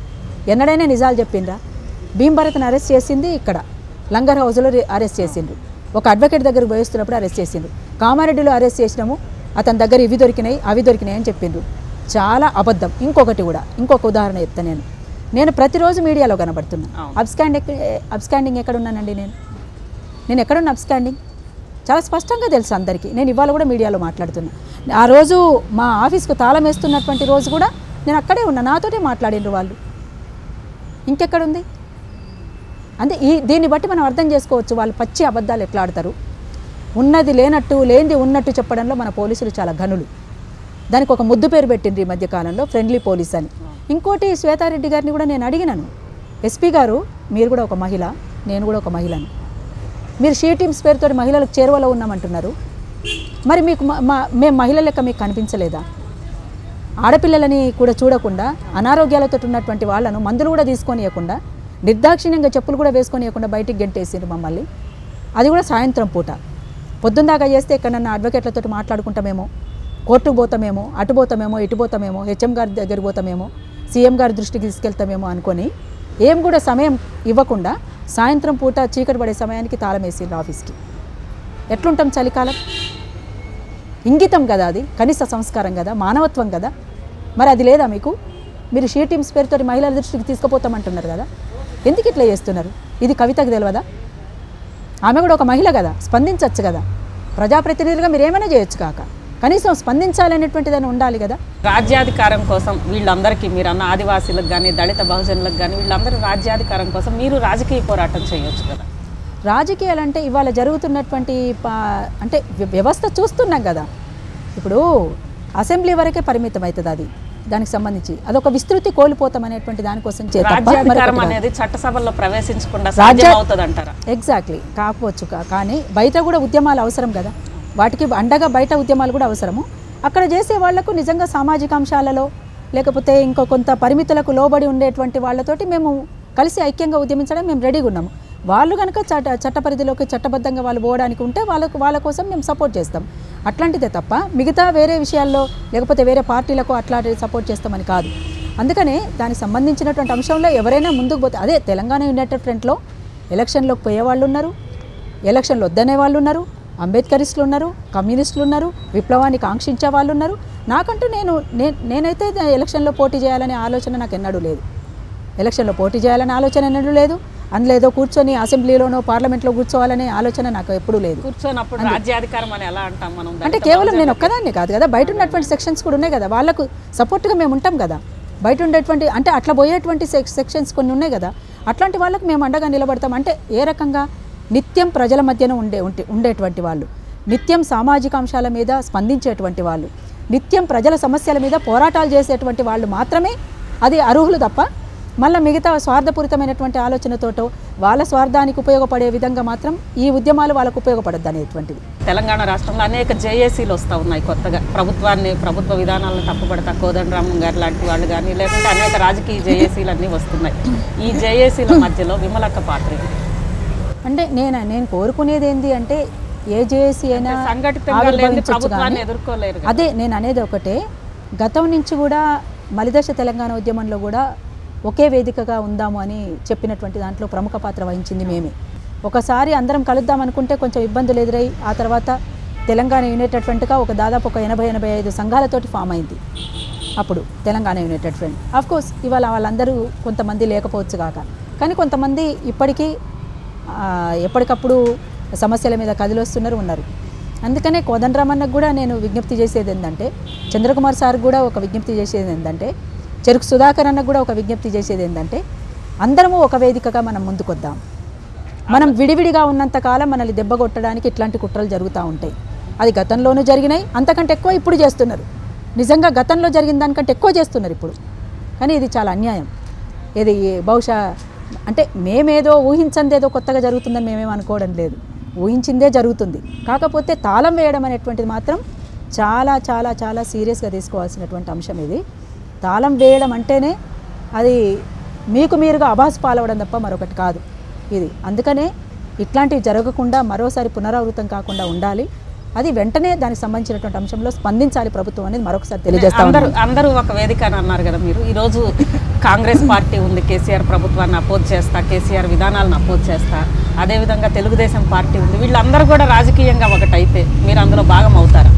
ఎన్నడైనా నిజాలు చెప్పిండ్రా? భీంభరత్ని అరెస్ట్ చేసింది ఇక్కడ లంగర్ హౌస్లో అరెస్ట్ చేసిండ్రు, ఒక అడ్వకేట్ దగ్గరకు పోయిస్తున్నప్పుడు అరెస్ట్ చేసిండ్రు. కామారెడ్డిలో అరెస్ట్ చేసినాము, అతని దగ్గర ఇవి దొరికినాయి అవి దొరికినాయి అని చెప్పిండ్రు. చాలా అబద్ధం. ఇంకొకటి కూడా, ఇంకొక ఉదాహరణ చెప్తాను. నేను నేను ప్రతిరోజు మీడియాలో కనబడుతున్నా. Absconding absconding ఎక్కడున్నానండి? నేను నేను ఎక్కడున్నా అబ్స్కాండింగ్? చాలా స్పష్టంగా తెలుసు అందరికీ. నేను ఇవాళ కూడా మీడియాలో మాట్లాడుతున్నా. ఆ రోజు మా ఆఫీస్కు తాళం వేస్తున్నటువంటి రోజు కూడా నేను అక్కడే ఉన్నా, నాతోటే మాట్లాడినరు వాళ్ళు. ఇంకెక్కడుంది? అంటే ఈ దీన్ని బట్టి మనం అర్థం చేసుకోవచ్చు వాళ్ళు పచ్చి అబద్ధాలు ఎట్లా ఆడతారు. ఉన్నది లేనట్టు, లేనిది ఉన్నట్టు చెప్పడంలో మన పోలీసులు చాలా ఘనులు. దానికి ఒక ముద్దు పేరు పెట్టిండ్రు ఈ మధ్యకాలంలో, ఫ్రెండ్లీ పోలీస్ అని. ఇంకోటి శ్వేతారెడ్డి గారిని కూడా నేను అడిగినాను, ఎస్పీ గారు మీరు కూడా ఒక మహిళ, నేను కూడా ఒక మహిళను, మీరు షీ టీమ్స్ పేరుతో మహిళలకు చేరువలో ఉన్నామంటున్నారు, మరి మీకు మా మేము మహిళల లెక్క మీకు కనిపించలేదా? ఆడపిల్లలని కూడా చూడకుండా అనారోగ్యాలతో ఉన్నటువంటి వాళ్ళను మందులు కూడా తీసుకొనియకుండా నిర్దాక్షిణ్యంగా చెప్పులు కూడా వేసుకొనియకుండా బయటికి గెంటేసారు మమ్మల్ని. అది కూడా సాయంత్రం పూట. పొద్దుందాకా చేస్తే ఎక్కడన్నా అడ్వకేట్లతో మాట్లాడుకుంటామేమో, కోర్టుకు పోతామేమో, అటు పోతామేమో, ఇటు పోతామేమో, హెచ్ఎం గారి దగ్గరికి పోతామేమో, సీఎం గారి దృష్టికి తీసుకెళ్తామేమో అనుకొని ఏం కూడా సమయం ఇవ్వకుండా సాయంత్రం పూట చీకటి పడే సమయానికి తాళం వేసిండ్రు ఆఫీస్కి. ఎట్లుంటాం చలికాలం? ఇంగితం కదా అది, కనీస సంస్కారం కదా, మానవత్వం కదా. మరి అది లేదా మీకు? మీరు షీ టీమ్స్ పేరుతో మహిళల దృష్టికి తీసుకుపోతామంటున్నారు కదా, ఎందుకు ఇట్లా చేస్తున్నారు? ఇది కవితకు తెలియదా? ఆమె కూడా ఒక మహిళ కదా, స్పందించవచ్చు కదా. ప్రజాప్రతినిధులుగా మీరు ఏమైనా చేయొచ్చు కాక కనీసం స్పందించాలనేటువంటిదని ఉండాలి కదా. రాజ్యాధికారం కోసం వీళ్ళందరికీ, మీరు అన్న ఆదివాసీలకు కానీ దళిత బహుజనులకు కానీ వీళ్ళందరూ రాజ్యాధికారం కోసం మీరు రాజకీయ పోరాటం చేయొచ్చు కదా. రాజకీయాలు అంటే ఇవాళ జరుగుతున్నటువంటి అంటే వ్యవస్థ చూస్తున్నాం కదా. ఇప్పుడు అసెంబ్లీ వరకే పరిమితం అవుతుంది అది, దానికి సంబంధించి అదొక విస్తృతి కోల్పోతాం అనేటువంటి దానికోసం రాజ్యాధికారం అనేది చట్టసభల్లో ప్రవేశించకుండా సాధ్యం అవుతుంది అంటారా? ఎగ్జాక్ట్లీ. కాకపోవచ్చు, కానీ బయట కూడా ఉద్యమాలు అవసరం కదా, వాటికి అండగా బయట ఉద్యమాలు కూడా అవసరము. అక్కడ చేసే వాళ్లకు నిజంగా సామాజిక అంశాలలో లేకపోతే ఇంకో కొంత పరిమితులకు లోబడి ఉండేటువంటి వాళ్ళతోటి మేము కలిసి ఐక్యంగా ఉద్యమించడం మేము రెడీగా ఉన్నాము. వాళ్ళు కనుక చట్ట చట్ట పరిధిలోకి చట్టబద్ధంగా వాళ్ళు పోవడానికి ఉంటే వాళ్ళకు వాళ్ళ కోసం మేము సపోర్ట్ చేస్తాం. అట్లాంటిదే తప్ప మిగతా వేరే విషయాల్లో లేకపోతే వేరే పార్టీలకు అట్లాంటి సపోర్ట్ చేస్తామని కాదు. అందుకనే దానికి సంబంధించినటువంటి అంశంలో ఎవరైనా ముందుకు పోతే, అదే తెలంగాణ యునైటెడ్ ఫ్రంట్లో ఎలక్షన్లోకి పోయే వాళ్ళు ఉన్నారు, ఎలక్షన్లు వద్దనే వాళ్ళు ఉన్నారు, అంబేద్కరిస్టులు ఉన్నారు, కమ్యూనిస్టులు ఉన్నారు, విప్లవాన్ని కాంక్షించే వాళ్ళు ఉన్నారు. నాకంటూ నేను నేనైతే ఎలక్షన్లో పోటీ చేయాలనే ఆలోచన నాకు ఎన్నడూ లేదు. ఎలక్షన్లో పోటీ చేయాలనే ఆలోచన ఎన్నడూ లేదు. అందులో ఏదో కూర్చొని అసెంబ్లీలోనో పార్లమెంట్లో కూర్చోవాలనే ఆలోచన నాకు ఎప్పుడూ లేదు. కూర్చొనప్పుడు రాజ్యాధికారం అని ఎలా అంటాం మనం? అంటే కేవలం నేను ఒక్కదాన్నే కాదు కదా, బయట ఉన్నటువంటి సెక్షన్స్ కూడా ఉన్నాయి కదా, వాళ్ళకు సపోర్ట్గా మేము ఉంటాం కదా. బయట ఉండేటువంటి అంటే అట్లా పోయేటువంటి సెక్షన్స్ కొన్ని ఉన్నాయి కదా, అట్లాంటి వాళ్ళకి మేము అండగా నిలబడతాం. అంటే ఏ రకంగా? నిత్యం ప్రజల మధ్యన ఉండే ఉంటే ఉండేటువంటి వాళ్ళు, నిత్యం సామాజిక అంశాల మీద స్పందించేటువంటి వాళ్ళు, నిత్యం ప్రజల సమస్యల మీద పోరాటాలు చేసేటువంటి వాళ్ళు మాత్రమే అది అర్హులు తప్ప మళ్ళీ మిగతా స్వార్థపూరితమైనటువంటి ఆలోచనతోటో వాళ్ళ స్వార్థానికి ఉపయోగపడే విధంగా మాత్రం ఈ ఉద్యమాలు వాళ్ళకు ఉపయోగపడద్దు అనేటువంటిది. తెలంగాణ రాష్ట్రంలో అనేక జేఏసీలు వస్తూ ఉన్నాయి కొత్తగా, ప్రభుత్వాన్ని ప్రభుత్వ విధానాలను తప్పుపడతా కోదండరామం గారు లాంటి వాళ్ళు కానీ లేకుంటే అనేక రాజకీయ జేఏసీలు అన్నీ వస్తున్నాయి. ఈ జేఏసీల మధ్యలో విమలక్క పాత్ర అంటే నేను నేను కోరుకునేది ఏంటి అంటే ఏ జేఏసీ అయినా ప్రభుత్వాన్ని ఎదుర్కోలేరు. అదే నేను అనేది ఒకటే, గతం నుంచి కూడా మలిదశ తెలంగాణ ఉద్యమంలో కూడా ఒకే వేదికగా ఉందాము అని చెప్పినటువంటి దాంట్లో ప్రముఖ పాత్ర వహించింది మేమే. ఒకసారి అందరం కలుద్దాం అనుకుంటే కొంచెం ఇబ్బందులు ఎదురై ఆ తర్వాత తెలంగాణ యునైటెడ్ ఫ్రంట్గా ఒక దాదాపు ఒక ఎనభై ఎనభై ఐదు సంఘాలతోటి ఫామ్ అయింది అప్పుడు తెలంగాణ యునైటెడ్ ఫ్రంట్. ఆఫ్కోర్స్ ఇవాళ వాళ్ళందరూ కొంతమంది లేకపోవచ్చు కాక, కానీ కొంతమంది ఇప్పటికీ ఎప్పటికప్పుడు సమస్యల మీద కదిలొస్తున్నారు ఉన్నారు. అందుకనే కోదండరామన్నకు కూడా నేను విజ్ఞప్తి చేసేది ఏంటంటే, చంద్రకుమార్ సార్ కూడా ఒక విజ్ఞప్తి చేసేది ఏంటంటే, చెరుకు సుధాకర్ అన్నకు కూడా ఒక విజ్ఞప్తి చేసేది ఏంటంటే, అందరము ఒక వేదికగా మనం ముందుకొద్దాం. మనం విడివిడిగా ఉన్నంతకాలం మనల్ని దెబ్బ కొట్టడానికి ఇట్లాంటి కుట్రలు జరుగుతూ ఉంటాయి. అది గతంలోనూ జరిగినాయి, అంతకంటే ఎక్కువ ఇప్పుడు చేస్తున్నారు. నిజంగా గతంలో జరిగిన దానికంటే ఎక్కువ చేస్తున్నారు ఇప్పుడు. కానీ ఇది చాలా అన్యాయం. ఇది బహుశా అంటే మేమేదో ఊహించందేదో కొత్తగా జరుగుతుందని మేమేం అనుకోవడం లేదు, ఊహించిందే జరుగుతుంది. కాకపోతే తాళం వేయడం అనేటువంటిది మాత్రం చాలా చాలా చాలా సీరియస్గా తీసుకోవాల్సినటువంటి అంశం ఇది. తాళం వేయడం అంటేనే అది మీకు మీరుగా అభాసు పాలవడం తప్ప మరొకటి కాదు ఇది. అందుకనే ఇట్లాంటివి జరగకుండా మరోసారి పునరావృతం కాకుండా ఉండాలి. అది వెంటనే దానికి సంబంధించినటువంటి అంశంలో స్పందించాలి ప్రభుత్వం అనేది మరొకసారి తెలియజేస్తాం. అందరూ అందరూ ఒక వేదిక అని అన్నారు కదా మీరు. ఈరోజు కాంగ్రెస్ పార్టీ ఉంది, కేసీఆర్ ప్రభుత్వాన్ని అపోజ్ చేస్తా, కేసీఆర్ విధానాలను అపోజ్ చేస్తా, అదేవిధంగా తెలుగుదేశం పార్టీ ఉంది. వీళ్ళందరూ కూడా రాజకీయంగా ఒకటైతే మీరు అందులో భాగం అవుతారా?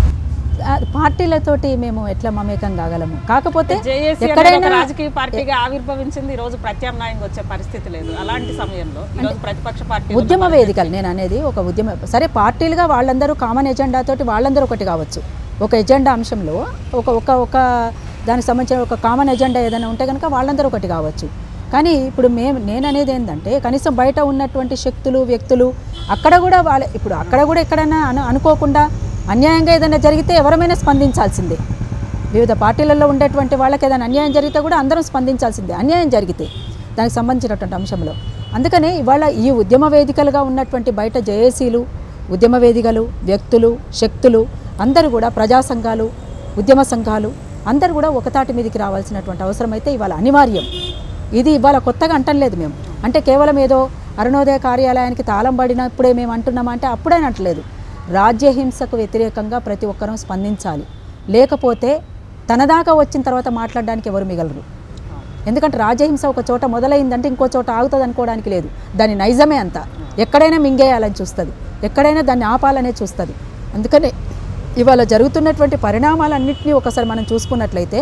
పార్టీలతోటి మేము ఎట్లా మమేకం కాగలము? కాకపోతే జేఏసీ ఎక్కడైనా రాజకీయ పార్టీగా ఆవిర్భవించింది, ఈ రోజు ప్రత్యామ్నాయంగా వచ్చే పరిస్థితి లేదు. అలాంటి సమయంలో ఈ రోజు ప్రతిపక్ష పార్టీ ఉద్యమ వేదికలు, నేను అనేది ఒక ఉద్యమ, సరే పార్టీలుగా వాళ్ళందరూ కామన్ ఎజెండా తోటి వాళ్ళందరూ ఒకటి కావచ్చు. ఒక ఎజెండా అంశంలో ఒక ఒక ఒక దానికి సంబంధించిన ఒక కామన్ ఎజెండా ఏదైనా ఉంటే కనుక వాళ్ళందరూ ఒకటి కావచ్చు. కానీ ఇప్పుడు మేము నేను అనేది ఏంటంటే కనీసం బయట ఉన్నటువంటి శక్తులు వ్యక్తులు అక్కడ కూడా వాళ్ళ ఇప్పుడు అక్కడ కూడా ఎక్కడైనా అను అనుకోకుండా అన్యాయంగా ఏదైనా జరిగితే ఎవరమైనా స్పందించాల్సిందే. వివిధ పార్టీలలో ఉండేటువంటి వాళ్ళకి ఏదైనా అన్యాయం జరిగితే కూడా అందరం స్పందించాల్సిందే, అన్యాయం జరిగితే దానికి సంబంధించినటువంటి అంశంలో. అందుకనే ఇవాళ ఈ ఉద్యమ వేదికలుగా ఉన్నటువంటి బయట జేఏసీలు, ఉద్యమ వేదికలు, వ్యక్తులు, శక్తులు అందరూ కూడా, ప్రజా సంఘాలు, ఉద్యమ సంఘాలు అందరూ కూడా ఒకతాటి మీదకి రావాల్సినటువంటి అవసరం అయితే ఇవాళ అనివార్యం. ఇది ఇవాళ కొత్తగా అంటలేదు మేము. అంటే కేవలం ఏదో అరుణోదయ కార్యాలయానికి తాళం పడినప్పుడే మేము అంటున్నామా అంటే అప్పుడే అనట్లేదు. రాజ్యహింసకు వ్యతిరేకంగా ప్రతి ఒక్కరూ స్పందించాలి. లేకపోతే తనదాకా వచ్చిన తర్వాత మాట్లాడడానికి ఎవరు మిగలరు. ఎందుకంటే రాజ్యహింస ఒక చోట మొదలైందంటే ఇంకో చోట ఆగుతుంది అనుకోవడానికి లేదు. దాని నైజమే అంతా. ఎక్కడైనా మింగేయాలని చూస్తుంది, ఎక్కడైనా దాన్ని ఆపాలనే చూస్తుంది. అందుకనే ఇవాళ జరుగుతున్నటువంటి పరిణామాలన్నింటినీ ఒకసారి మనం చూసుకున్నట్లయితే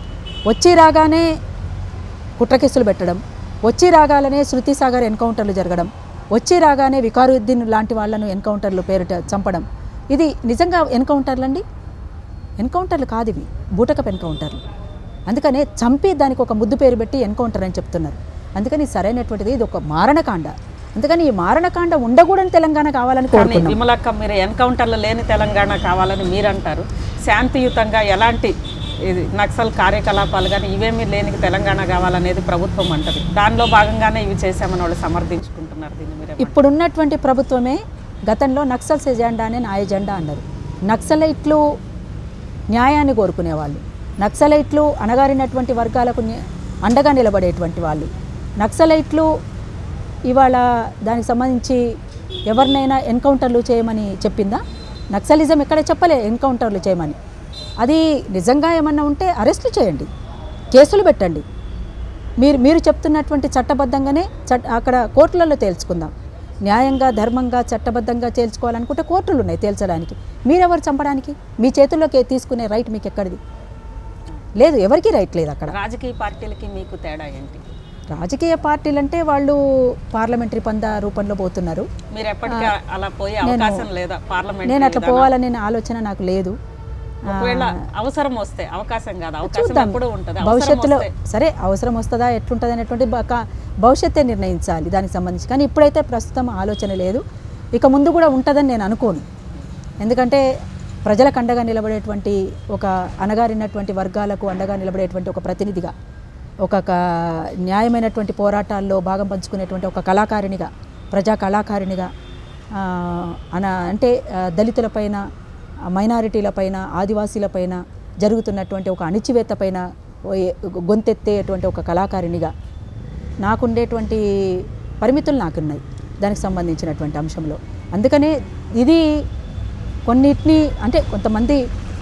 వచ్చి రాగానే కుట్రకేసులు పెట్టడం, వచ్చి రాగానే శృతి సాగర్ ఎన్కౌంటర్లు జరగడం, వచ్చి రాగానే వికారుద్దీన్ లాంటి వాళ్ళను ఎన్కౌంటర్లు పేరిట చంపడం, ఇది నిజంగా ఎన్కౌంటర్లు అండి? ఎన్కౌంటర్లు కాదు ఇవి, బూటకపు ఎన్కౌంటర్లు. అందుకనే చంపి దానికి ఒక ముద్దు పేరు పెట్టి ఎన్కౌంటర్ అని చెప్తున్నారు. అందుకని సరైనటువంటిది ఇది ఒక మారణకాండ. అందుకని ఈ మారణకాండ ఉండకూడని తెలంగాణ కావాలని కోరుకుంటున్నాం. విమలక్క, మీరు ఎన్కౌంటర్లు లేని తెలంగాణ కావాలని మీరు అంటారు. శాంతియుతంగా ఎలాంటి ఇది నక్సల్ కార్యకలాపాలు కానీ ఇవేమీ లేని తెలంగాణ కావాలనేది ప్రభుత్వం అంటది. దానిలో భాగంగానే ఇవి చేశామని వాళ్ళు సమర్థించుకుంటున్నారు. దీన్ని మీరు ఇప్పుడున్నటువంటి ప్రభుత్వమే గతంలో నక్సల్స్ ఎజెండానే నా ఎజెండా అన్నారు. నక్సలైట్లు న్యాయాన్ని కోరుకునేవాళ్ళు, నక్సలైట్లు అణగారినటువంటి వర్గాలకు అండగా నిలబడేటువంటి వాళ్ళు, నక్సలైట్లు ఇవాళ దానికి సంబంధించి ఎవరినైనా ఎన్కౌంటర్లు చేయమని చెప్పిందా? నక్సలిజం ఎక్కడ చెప్పలే ఎన్కౌంటర్లు చేయమని. అది నిజంగా ఏమన్నా ఉంటే అరెస్టులు చేయండి, కేసులు పెట్టండి. మీరు మీరు చెప్తున్నటువంటి చట్టబద్ధంగానే చట్ అక్కడ కోర్టులలో తేల్చుకుందాం. న్యాయంగా, ధర్మంగా, చట్టబద్ధంగా తేల్చుకోవాలనుకుంటే కోర్టులు ఉన్నాయి తేల్చడానికి. మీరెవరు చంపడానికి? మీ చేతుల్లోకి తీసుకునే రైట్ మీకు ఎక్కడిది? లేదు, ఎవరికీ రైట్ లేదు అక్కడ. రాజకీయ పార్టీలకి మీకు తేడా ఏంటి? రాజకీయ పార్టీలు అంటే వాళ్ళు పార్లమెంటరీ పంద రూపంలో పోతున్నారు. మీరు ఎప్పటికీ అలా పోయే అవకాశం లేదా? పార్లమెంట్ నేను అట్లా పోవాలనే ఆలోచన నాకు లేదు. ఒకవేళ అవసరం వస్తే, అవకాశం కాదు, అవకాశం ఎప్పుడూ ఉంటుంది. భవిష్యత్తులో సరే అవసరం వస్తుందా ఎట్లుంటుంది అనేటువంటి భవిష్యత్తే నిర్ణయించాలి దానికి సంబంధించి. కానీ ఇప్పుడైతే ప్రస్తుతం ఆలోచన లేదు, ఇక ముందు కూడా ఉంటుందని నేను అనుకోను. ఎందుకంటే ప్రజలకు అండగా నిలబడేటువంటి, ఒక అణగారినటువంటి వర్గాలకు అండగా నిలబడేటువంటి ఒక ప్రతినిధిగా, ఒక న్యాయమైనటువంటి పోరాటాల్లో భాగం పంచుకునేటువంటి ఒక కళాకారిణిగా, ప్రజా కళాకారిణిగా, అన అంటే దళితులపైన, మైనారిటీలపైన, ఆదివాసీలపైన జరుగుతున్నటువంటి ఒక అణిచివేత పైన గొంతెత్తేటువంటి ఒక కళాకారిణిగా నాకుండేటువంటి పరిమితులు నాకున్నాయి దానికి సంబంధించినటువంటి అంశంలో. అందుకనే ఇది కొన్నిటిని అంటే కొంతమంది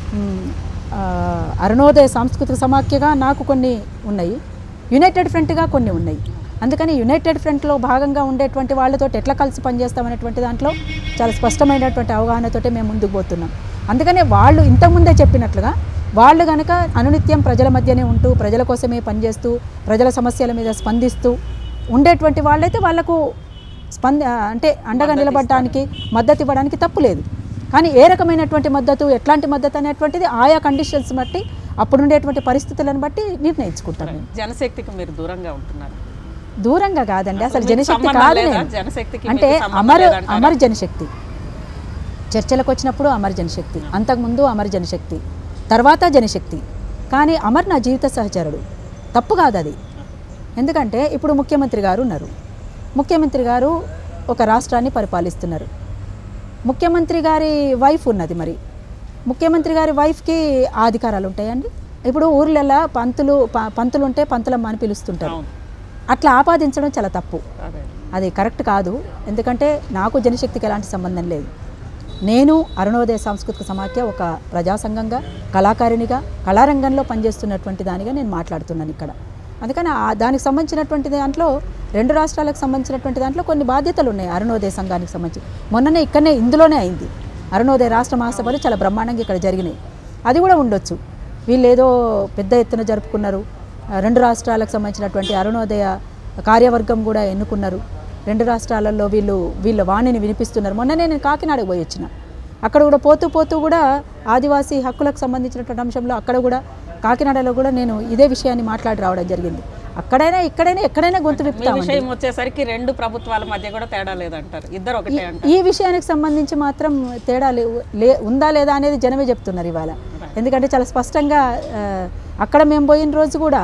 అరుణోదయ సాంస్కృతిక సమాఖ్యగా నాకు కొన్ని ఉన్నాయి, యునైటెడ్ ఫ్రంట్గా కొన్ని ఉన్నాయి. అందుకని యునైటెడ్ ఫ్రంట్లో భాగంగా ఉండేటువంటి వాళ్ళతో ఎట్లా కలిసి పనిచేస్తామనేటువంటి దాంట్లో చాలా స్పష్టమైనటువంటి అవగాహనతోటే మేము ముందుకు పోతున్నాం. అందుకనే వాళ్ళు ఇంతకుముందే చెప్పినట్లుగా వాళ్ళు కనుక అనునిత్యం ప్రజల మధ్యనే ఉంటూ ప్రజల కోసమే పనిచేస్తూ ప్రజల సమస్యల మీద స్పందిస్తూ ఉండేటువంటి వాళ్ళైతే వాళ్లకు స్పంద అంటే అండగా నిలబడడానికి, మద్దతు ఇవ్వడానికి తప్పు లేదు. కానీ ఏ రకమైనటువంటి మద్దతు, ఎట్లాంటి మద్దతు అనేటువంటిది ఆయా కండిషన్స్ బట్టి, అప్పుడుండేటువంటి పరిస్థితులను బట్టి నిర్ణయించుకుంటాం. జనశక్తికి మీరు దూరంగా ఉంటున్నారు? దూరంగా కాదండి, అసలు జనశక్తి కాదు. అంటే అమర్ అమర్ జనశక్తి చర్చలకు వచ్చినప్పుడు అమర్ జనశక్తి, అంతకుముందు అమర్ జనశక్తి, తర్వాత జనశక్తి. కానీ అమర్ నా జీవిత సహచరుడు, తప్పు కాదు అది. ఎందుకంటే ఇప్పుడు ముఖ్యమంత్రి గారు ఉన్నారు, ముఖ్యమంత్రి గారు ఒక రాష్ట్రాన్ని పరిపాలిస్తున్నారు, ముఖ్యమంత్రి గారి వైఫ్ ఉన్నది. మరి ముఖ్యమంత్రి గారి వైఫ్కి ఆ అధికారాలు ఉంటాయండి? ఇప్పుడు ఊర్లలో పంతులు పంతులు ఉంటే పంతులమ్మ అని పిలుస్తుంటారు, అట్లా ఆపాదించడం చాలా తప్పు, అది కరెక్ట్ కాదు. ఎందుకంటే నాకు జనశక్తికి ఎలాంటి సంబంధం లేదు. నేను అరుణోదయ సాంస్కృతిక సమాఖ్య ఒక ప్రజా సంఘంగా, కళాకారిణిగా, కళారంగంలో పనిచేస్తున్నటువంటి దానిగా నేను మాట్లాడుతున్నాను ఇక్కడ. అందుకని దానికి సంబంధించినటువంటి దాంట్లో రెండు రాష్ట్రాలకు సంబంధించినటువంటి దాంట్లో కొన్ని బాధ్యతలు ఉన్నాయి. అరుణోదయ సంఘానికి సంబంధించి మొన్ననే ఇక్కడనే ఇందులోనే అయింది. అరుణోదయ రాష్ట్ర మహాసభలు చాలా బ్రహ్మాండంగా ఇక్కడ జరిగినాయి. అది కూడా ఉండొచ్చు. వీళ్ళు ఏదో పెద్ద ఎత్తున జరుపుకున్నారు. రెండు రాష్ట్రాలకు సంబంధించినటువంటి అరుణోదయ కార్యవర్గం కూడా ఎన్నుకున్నారు. రెండు రాష్ట్రాలలో వీళ్ళు వీళ్ళ వాణిని వినిపిస్తున్నారు. మొన్ననే నేను కాకినాడకు పోయి వచ్చిన. అక్కడ కూడా పోతూ పోతూ కూడా ఆదివాసీ హక్కులకు సంబంధించినటువంటి అంశంలో అక్కడ కూడా కాకినాడలో కూడా నేను ఇదే విషయాన్ని మాట్లాడి రావడం జరిగింది. అక్కడైనా ఇక్కడైనా ఎక్కడైనా గొంతు విప్పుతాం. విషయం వచ్చేసరికి రెండు ప్రభుత్వాల మధ్య కూడా తేడా లేదంటారు, ఇద్దరు ఒకటే అంటారు. ఈ విషయానికి సంబంధించి మాత్రం తేడా లే ఉందా లేదా అనేది జనమే చెప్తున్నారు ఇవాళ. ఎందుకంటే చాలా స్పష్టంగా అక్కడ మేము పోయిన రోజు కూడా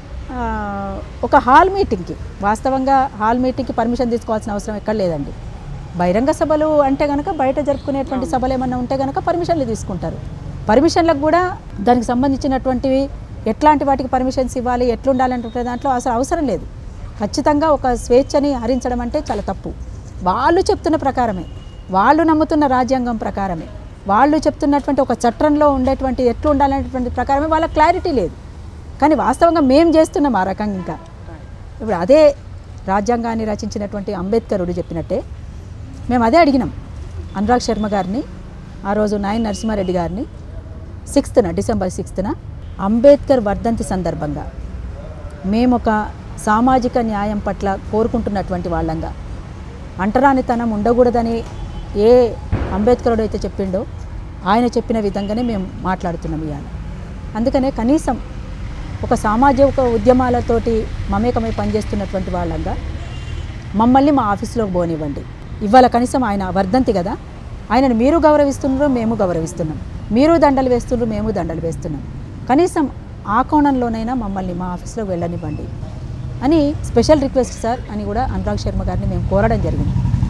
ఒక హాల్ మీటింగ్కి, వాస్తవంగా హాల్ మీటింగ్కి పర్మిషన్ తీసుకోవాల్సిన అవసరం ఎక్కడ లేదండి. బహిరంగ సభలు అంటే కనుక బయట జరుపుకునేటువంటి సభలు ఏమన్నా ఉంటే కనుక పర్మిషన్లు తీసుకుంటారు. పర్మిషన్లకు కూడా దానికి సంబంధించినటువంటివి ఎట్లాంటి వాటికి పర్మిషన్స్ ఇవ్వాలి, ఎట్లుండాలంటే దాంట్లో అసలు అవసరం లేదు. ఖచ్చితంగా ఒక స్వేచ్ఛని హరించడం అంటే చాలా తప్పు. వాళ్ళు చెప్తున్న ప్రకారమే, వాళ్ళు నమ్ముతున్న రాజ్యాంగం ప్రకారమే, వాళ్ళు చెప్తున్నటువంటి ఒక చట్టంలో ఉండేటువంటి ఎట్లు ఉండాలనేటువంటి ప్రకారమే వాళ్ళ క్లారిటీ లేదు. కానీ వాస్తవంగా మేము చేస్తున్నాం ఆ రకంగా. ఇంకా ఇప్పుడు అదే రాజ్యాంగాన్ని రచించినటువంటి అంబేద్కరుడు చెప్పినట్టే మేము అదే అడిగినాం. అనురాగ్ శర్మ గారిని, ఆ రోజు నాయన్ నరసింహారెడ్డి గారిని సిక్స్త్న డిసెంబర్ సిక్స్త్న అంబేద్కర్ వర్ధంతి సందర్భంగా మేము ఒక సామాజిక న్యాయం పట్ల కోరుకుంటున్నటువంటి వాళ్ళంగా, అంటరానితనం ఉండకూడదని ఏ అంబేద్కరుడు అయితే చెప్పిండో ఆయన చెప్పిన విధంగానే మేము మాట్లాడుతున్నాం ఇవాళ. అందుకనే కనీసం ఒక సామాజిక ఉద్యమాలతోటి మమేకమై పనిచేస్తున్నటువంటి వాళ్ళంగా మమ్మల్ని మా ఆఫీసులోకి పోనివ్వండి. ఇవాళ కనీసం ఆయన వర్ధంతి కదా, ఆయనను మీరు గౌరవిస్తున్నారు, మేము గౌరవిస్తున్నాం. మీరు దండలు వేస్తున్నారు, మేము దండలు వేస్తున్నాం. కనీసం ఆ కోణంలోనైనా మమ్మల్ని మా ఆఫీస్లోకి వెళ్ళనివ్వండి అని స్పెషల్ రిక్వెస్ట్ సార్ అని కూడా అనురాగ్ శర్మ గారిని మేము కోరడం జరిగింది.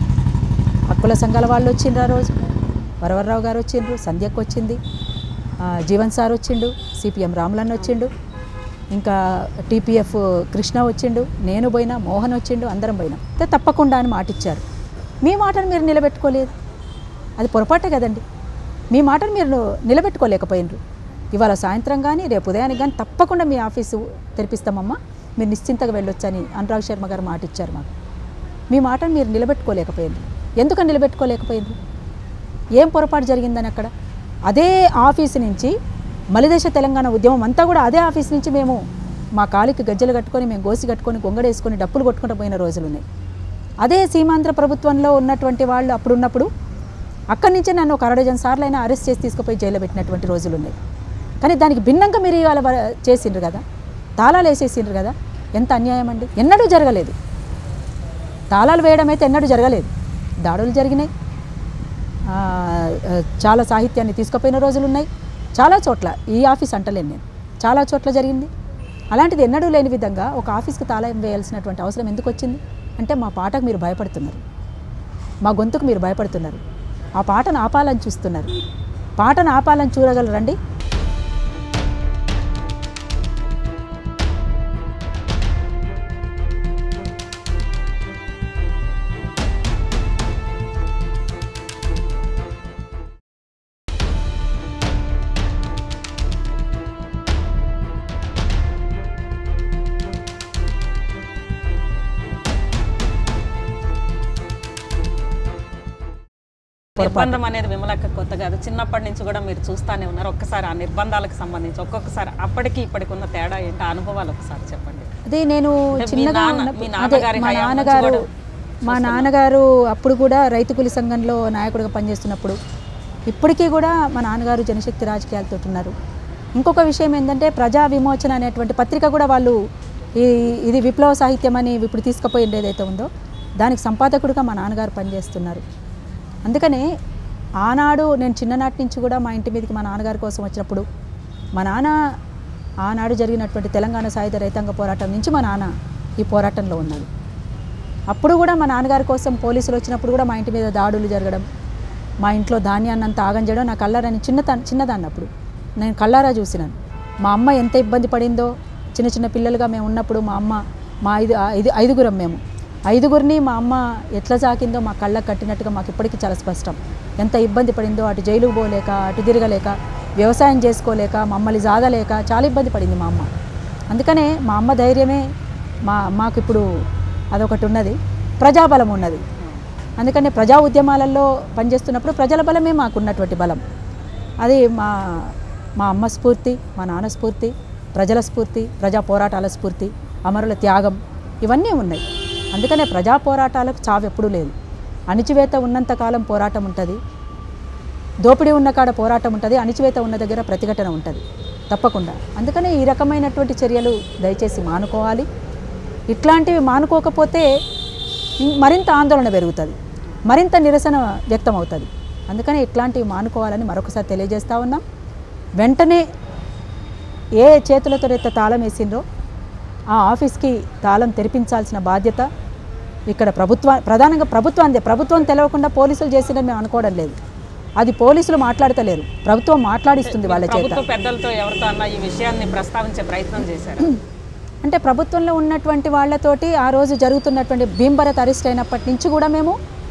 హక్కుల సంఘాల వాళ్ళు వచ్చిండ్రు, ఆ రోజు వరవర్రావు గారు వచ్చిండ్రు, సంధ్యకు వచ్చింది, జీవన్ సార్ వచ్చిండు, సిపిఎం రాములన్న వచ్చిండు, ఇంకా టీపీఎఫ్ కృష్ణ వచ్చిండు, నేను పోయినా, మోహన్ వచ్చిండు, అందరం పోయినాం. తప్పకుండా అని మాట ఇచ్చారు. మీ మాటను మీరు నిలబెట్టుకోలేదు, అది పొరపాటే కదండి. మీ మాటను మీరు నిలబెట్టుకోలేకపోయినరు. ఇవాళ సాయంత్రం కానీ రేపు ఉదయానికి కానీ తప్పకుండా మీ ఆఫీసు తెరిపిస్తామమ్మా, మీరు నిశ్చింతగా వెళ్ళొచ్చని అనురాగ్ శర్మ గారు మాట ఇచ్చారు మాకు. మీ మాటను మీరు నిలబెట్టుకోలేకపోయినరు. ఎందుకని నిలబెట్టుకోలేకపోయినరు? ఏం పొరపాటు జరిగిందని అక్కడ? అదే ఆఫీసు నుంచి మలిదేశ తెలంగాణ ఉద్యమం అంతా కూడా అదే ఆఫీస్ నుంచి మేము మా కాలికి గజ్జలు కట్టుకొని, మేము గోసి కట్టుకొని, గొంగడేసుకొని, డప్పులు కొట్టుకుంటూ పోయిన రోజులు ఉన్నాయి. అదే సీమాంధ్ర ప్రభుత్వంలో ఉన్నటువంటి వాళ్ళు అప్పుడున్నప్పుడు అక్కడి నుంచే నన్ను ఒక అరడజన్ సార్లు అయినా అరెస్ట్ చేసి తీసుకుపోయి జైల్లో పెట్టినటువంటి రోజులు ఉన్నాయి. కానీ దానికి భిన్నంగా మీరు ఇవాళ చేసిండ్రు కదా, తాళాలు వేసేసిండ్రు కదా. ఎంత అన్యాయం అండి! ఎన్నడూ జరగలేదు. తాళాలు వేయడం అయితే ఎన్నడూ జరగలేదు. దాడులు జరిగినాయి, చాలా సాహిత్యాన్ని తీసుకుపోయిన రోజులు ఉన్నాయి, చాలా చోట్ల. ఈ ఆఫీస్ అంటలేను నేను, చాలా చోట్ల జరిగింది. అలాంటిది ఎన్నడూ లేని విధంగా ఒక ఆఫీస్కి తాళం వేయాల్సినటువంటి అవసరం ఎందుకు వచ్చింది అంటే మా పాటకు మీరు భయపడుతున్నారు, మా గొంతుకు మీరు భయపడుతున్నారు, ఆ పాటను ఆపాలని చూస్తున్నారు. పాటను ఆపాలని చూడగలరండి? నిర్బంధం అనేది విమలక్క కొత్త కాదు, చిన్నప్పటి నుంచి కూడా మీరు చూస్తూనే ఉన్నారు. ఒక్కసారి ఆ నిర్బంధాలకు సంబంధించి ఒక్కొక్కసారి అప్పటికి ఇప్పటికి ఉన్న తేడా ఏంటి, అనుభవాలు ఒకసారి చెప్పండి. అదే నేను చిన్నగా మా నాన్నగారు మా నాన్నగారు అప్పుడు కూడా రైతు కూలి సంఘంలో నాయకుడిగా పనిచేస్తున్నప్పుడు, ఇప్పటికీ కూడా మా నాన్నగారు జనశక్తి రాజకీయాలతో ఉన్నారు. ఇంకొక విషయం ఏంటంటే ప్రజా విమోచన అనేటువంటి పత్రిక కూడా వాళ్ళు ఈ ఇది విప్లవ సాహిత్యం అని ఇప్పుడు తీసుకుపోయింది ఏదైతే ఉందో దానికి సంపాదకుడిగా మా నాన్నగారు పనిచేస్తున్నారు. అందుకనే ఆనాడు నేను చిన్ననాటి నుంచి కూడా మా ఇంటి మీదకి మా నాన్నగారి కోసం వచ్చినప్పుడు మా నాన్న ఆనాడు జరిగినటువంటి తెలంగాణ సాయుధ రైతాంగ పోరాటం నుంచి మా నాన్న ఈ పోరాటంలో ఉన్నాడు. అప్పుడు కూడా మా నాన్నగారి కోసం పోలీసులు వచ్చినప్పుడు కూడా మా ఇంటి మీద దాడులు జరగడం, మా ఇంట్లో ధాన్యాన్ని అంతా ఆగం చేయడం నా కళ్ళారని చిన్న చిన్నదాన్నప్పుడు నేను కళ్ళారా చూసినాను. మా అమ్మ ఎంత ఇబ్బంది పడిందో చిన్న చిన్న పిల్లలుగా మేము ఉన్నప్పుడు మా అమ్మ మా ఐదు ఐదు ఐదుగురం మేము ఐదుగురిని మా అమ్మ ఎట్లా సాకిందో మా కళ్ళకు కట్టినట్టుగా మాకు ఇప్పటికీ చాలా స్పష్టం. ఎంత ఇబ్బంది పడిందో, అటు జైలుకు పోలేక, అటు తిరగలేక, వ్యవసాయం చేసుకోలేక, మమ్మల్ని సాగలేక చాలా ఇబ్బంది పడింది మా అమ్మ. అందుకనే మా అమ్మ ధైర్యమే మా మాకు ఇప్పుడు అదొకటి ఉన్నది, ప్రజాబలం ఉన్నది. అందుకనే ప్రజా ఉద్యమాలలో పనిచేస్తున్నప్పుడు ప్రజల బలమే మాకున్నటువంటి బలం. అది మా మా అమ్మ స్ఫూర్తి, మా నాన్న స్ఫూర్తి, ప్రజల స్ఫూర్తి, ప్రజా పోరాటాల స్ఫూర్తి, అమరుల త్యాగం ఇవన్నీ ఉన్నాయి. అందుకనే ప్రజా పోరాటాలకు చావు ఎప్పుడూ లేదు. అణిచివేత ఉన్నంతకాలం పోరాటం ఉంటుంది, దోపిడీ ఉన్న కాడ పోరాటం ఉంటుంది, అణిచివేత ఉన్న దగ్గర ప్రతిఘటన ఉంటుంది తప్పకుండా. అందుకనే ఈ రకమైనటువంటి చర్యలు దయచేసి మానుకోవాలి. ఇట్లాంటివి మానుకోకపోతే మరింత ఆందోళన పెరుగుతుంది, మరింత నిరసన వ్యక్తం అవుతుంది. అందుకని ఇట్లాంటివి మానుకోవాలని మరొకసారి తెలియజేస్తూ ఉన్నాం. వెంటనే ఏ చేతులతో అయితే తాళం వేసిండ్రో ఆ ఆఫీస్కి తాళం తెరిపించాల్సిన బాధ్యత ఇక్కడ ప్రభుత్వ ప్రధానంగా ప్రభుత్వాందే. ప్రభుత్వం తెలవకుండా పోలీసులు చేసిందని మేము అనుకోవడం లేదు. అది పోలీసులు మాట్లాడతలేరు, ప్రభుత్వం మాట్లాడిస్తుంది వాళ్ళ చేత. పెద్దలతో ఎవరితో అన్న ఈ విషయాన్ని ప్రస్తావించే ప్రయత్నం చేశారు. అంటే ప్రభుత్వంలో ఉన్నటువంటి వాళ్ళతోటి ఆ రోజు జరుగుతున్నటువంటి భీంభరత్ అరెస్ట్ అయినప్పటి నుంచి కూడా మేము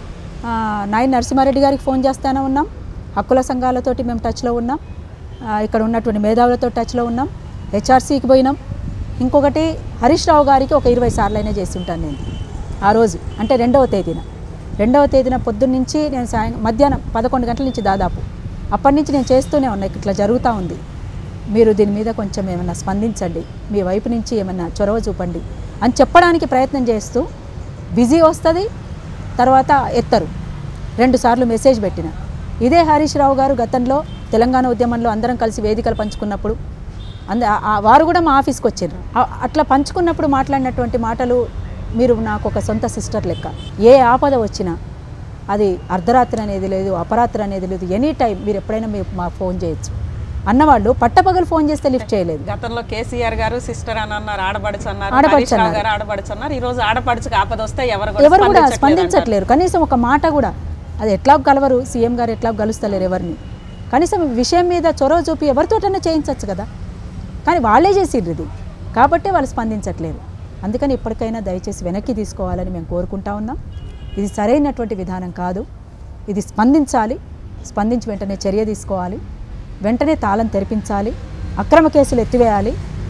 నాయన నరసింహారెడ్డి గారికి ఫోన్ చేస్తూనే ఉన్నాం, హక్కుల సంఘాలతోటి మేము టచ్లో ఉన్నాం, ఇక్కడ ఉన్నటువంటి మేధావులతో టచ్లో ఉన్నాం, హెచ్ఆర్సీకి పోయినాం. ఇంకొకటి హరీష్ రావు గారికి ఒక ఇరవై సార్లు అయినా చేసి ఉంటాను నేను ఆ రోజు. అంటే రెండవ తేదీన రెండవ తేదీన పొద్దున్న నుంచి నేను సాయం మధ్యాహ్నం పదకొండు గంటల నుంచి దాదాపు అప్పటి నుంచి నేను చేస్తూనే ఉన్నా, ఇట్లా జరుగుతూ ఉంది, మీరు దీని మీద కొంచెం ఏమన్నా స్పందించండి, మీ వైపు నుంచి ఏమన్నా చొరవ చూపండి అని చెప్పడానికి ప్రయత్నం చేస్తూ బిజీ వస్తుంది, తర్వాత ఎత్తరు. రెండు సార్లు మెసేజ్ పెట్టిన. ఇదే హరీష్ రావు గారు గతంలో తెలంగాణ ఉద్యమంలో అందరం కలిసి వేదికలు పంచుకున్నప్పుడు అంద వారు కూడా మా ఆఫీస్కి వచ్చారు. అట్లా పంచుకున్నప్పుడు మాట్లాడినటువంటి మాటలు, మీరు నాకు ఒక సొంత సిస్టర్ లెక్క, ఏ ఆపద వచ్చినా అది అర్ధరాత్రి అనేది లేదు, అపరాత్రి అనేది లేదు, ఎనీ టైం మీరు ఎప్పుడైనా మీరు మా ఫోన్ చేయొచ్చు అన్నవాళ్ళు పట్టపగలు ఫోన్ చేస్తే లిఫ్ట్ చేయలేదు. గతంలో కేసీఆర్ గారు సిస్టర్ అని అన్నారు, ఆడపడుచు అన్నారు, ఆడపడుచు అన్నారు. ఈ రోజు ఆడపడుచుకు ఆపద వస్తే ఎవరు ఎవరు కూడా స్పందించట్లేరు. కనీసం ఒక మాట కూడా, అది ఎట్లా కలవరు, సీఎం గారు ఎట్లా కలుస్తలేరు ఎవరిని, కనీసం విషయం మీద చొరవ చూపి ఎవరితోటైనా చేయించవచ్చు కదా, కానీ వాళ్ళే చేసిర్రు ఇది, కాబట్టి వాళ్ళు స్పందించట్లేరు. అందుకని ఇప్పటికైనా దయచేసి వెనక్కి తీసుకోవాలని మేము కోరుకుంటా ఉన్నాం. ఇది సరైనటువంటి విధానం కాదు, ఇది స్పందించాలి, స్పందించి వెంటనే చర్య తీసుకోవాలి, వెంటనే తాళం తెరిపించాలి, అక్రమ కేసులు ఎత్తివేయాలి,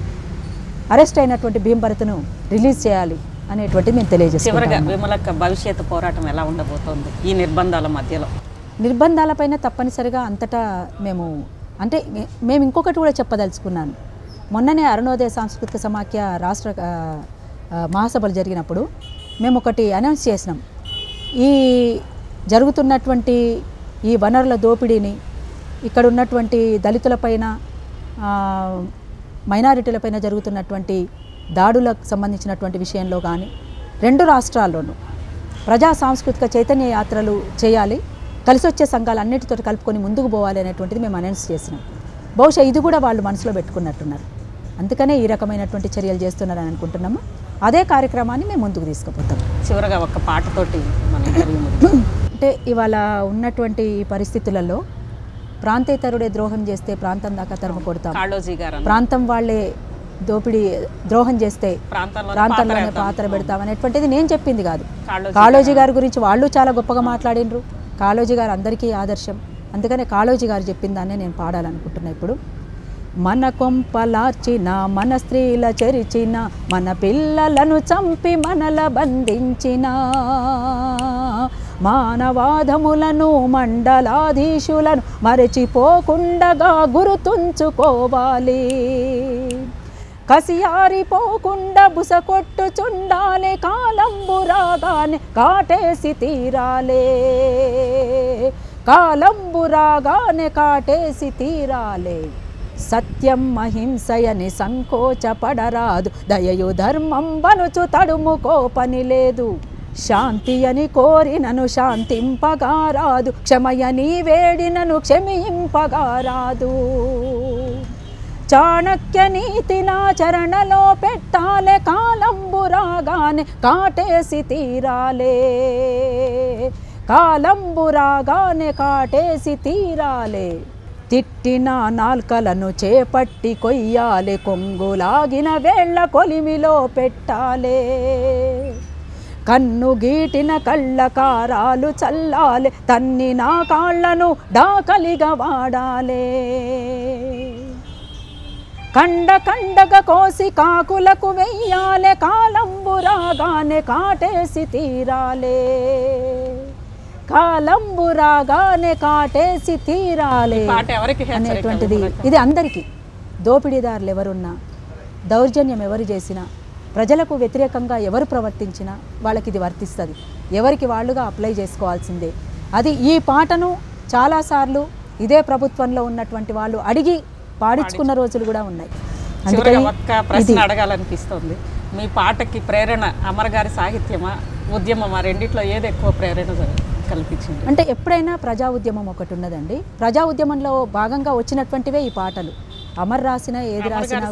అరెస్ట్ అయినటువంటి భీంభరత్ను రిలీజ్ చేయాలి అనేటువంటిది మేము తెలియజేస్తాం. చివరగా విమలక్క భవిష్యత్తు పోరాటం ఎలా ఉండబోతోంది ఈ నిర్బంధాల మధ్యలో? నిర్బంధాలపైన తప్పనిసరిగా అంతటా మేము అంటే మేము ఇంకొకటి కూడా చెప్పదలుచుకున్నాను. మొన్ననే అరుణోదయ సాంస్కృతిక సమాఖ్య రాష్ట్ర మహాసభలు జరిగినప్పుడు మేము ఒకటి అనౌన్స్ చేసినాం. ఈ జరుగుతున్నటువంటి ఈ వనరుల దోపిడీని, ఇక్కడ ఉన్నటువంటి దళితులపైన, మైనారిటీలపైన జరుగుతున్నటువంటి దాడులకు సంబంధించినటువంటి విషయంలో కానీ రెండు రాష్ట్రాల్లోనూ ప్రజా సాంస్కృతిక చైతన్య యాత్రలు చేయాలి, కలిసి వచ్చే సంఘాలు అన్నిటితో కలుపుకొని ముందుకు పోవాలి అనేటువంటిది మేము అనౌన్స్ చేసినాం. బహుశా ఇది కూడా వాళ్ళు మనసులో పెట్టుకున్నట్టున్నారు, అందుకనే ఈ రకమైనటువంటి చర్యలు చేస్తున్నారని అనుకుంటున్నాము. అదే కార్యక్రమాన్ని మేము ముందుకు తీసుకుపోతాం. చివరగా ఒక పాటతోటి మన ఇంటర్వ్యూ అంటే ఇవాళ ఉన్నటువంటి పరిస్థితులలో ప్రాంతేతరుడే ద్రోహం చేస్తే ప్రాంతం దాకా తరుము కొడతాం, ప్రాంతం వాళ్ళే దోపిడీ ద్రోహం చేస్తే ప్రాంతంలోనే పాత్ర పెడతాం అనేటువంటిది నేను చెప్పింది కాదు. కాళోజీ గారి గురించి వాళ్ళు చాలా గొప్పగా మాట్లాడినరు. కాళోజీ గారు అందరికీ ఆదర్శం, అందుకనే కాళోజీ గారు చెప్పిన దాన్నే నేను పాడాలనుకుంటున్నా. ఇప్పుడు మన కొంపలార్చిన, మన స్త్రీల చెరిచిన, మన పిల్లలను చంపి మనల బంధించిన, మానవాధములను మండలాధీశులను మరచిపోకుండగా గుర్తుంచుకోవాలి, కసియారిపోకుండా బుసకొట్టుచుండాలే, కాలంబు రాగానే కాటేసి తీరాలే, కాలంబు రాగానే కాటేసి తీరాలే, సత్యం అహింసయని సంకోచపడరాదు, దయయు ధర్మం బనుచు తడుముకో పని లేదు, శాంతి అని కోరినను శాంతింపగారాదు, క్షమయని వేడినను క్షమింపగారాదు, చాణక్య నీతినాచరణలో పెట్టాలే, కాలంబు రాగానే కాటేసి తీరాలే, కాలంబు రాగానే కాటేసి తీరాలే, తిట్టిన నాల్కలను చేపట్టి కొయ్యాలే, కొంగులాగిన వేళ్ల కొలిమిలో పెట్టాలే, కన్ను గీటిన కళ్ళ కారాలు చల్లాలే, తన్నిన కాళ్లను డాకలిగా వాడాలే, కండ కండగా కోసి కాకులకు వెయ్యాలే, కాలంబు రాగానే కాటేసి తీరాలే, కాలంబు రాగానే కాటేసి తీరాలే అనేటువంటిది. ఇది అందరికీ, దోపిడీదారులు ఎవరున్నా, దౌర్జన్యం ఎవరు చేసినా, ప్రజలకు వ్యతిరేకంగా ఎవరు ప్రవర్తించినా వాళ్ళకి ఇది వర్తిస్తుంది. ఎవరికి వాళ్ళుగా అప్లై చేసుకోవాల్సిందే. అది ఈ పాటను చాలాసార్లు ఇదే ప్రభుత్వంలో ఉన్నటువంటి వాళ్ళు అడిగి పాడించుకున్న రోజులు కూడా ఉన్నాయి. ఒక్క ప్రశ్న అడగాలనిపిస్తుంది, మీ పాటకి ప్రేరణ అమర్ గారి సాహిత్యమా ఉద్యమమా రెండిట్లో ఏది ఎక్కువ ప్రేరణ కల్పించింది? అంటే ఎప్పుడైనా ప్రజా ఉద్యమం ఒకటి ఉన్నదండి. ప్రజా ఉద్యమంలో భాగంగా వచ్చినటువంటివే ఈ పాటలు. అమర్ రాసిన ఏది రాసినా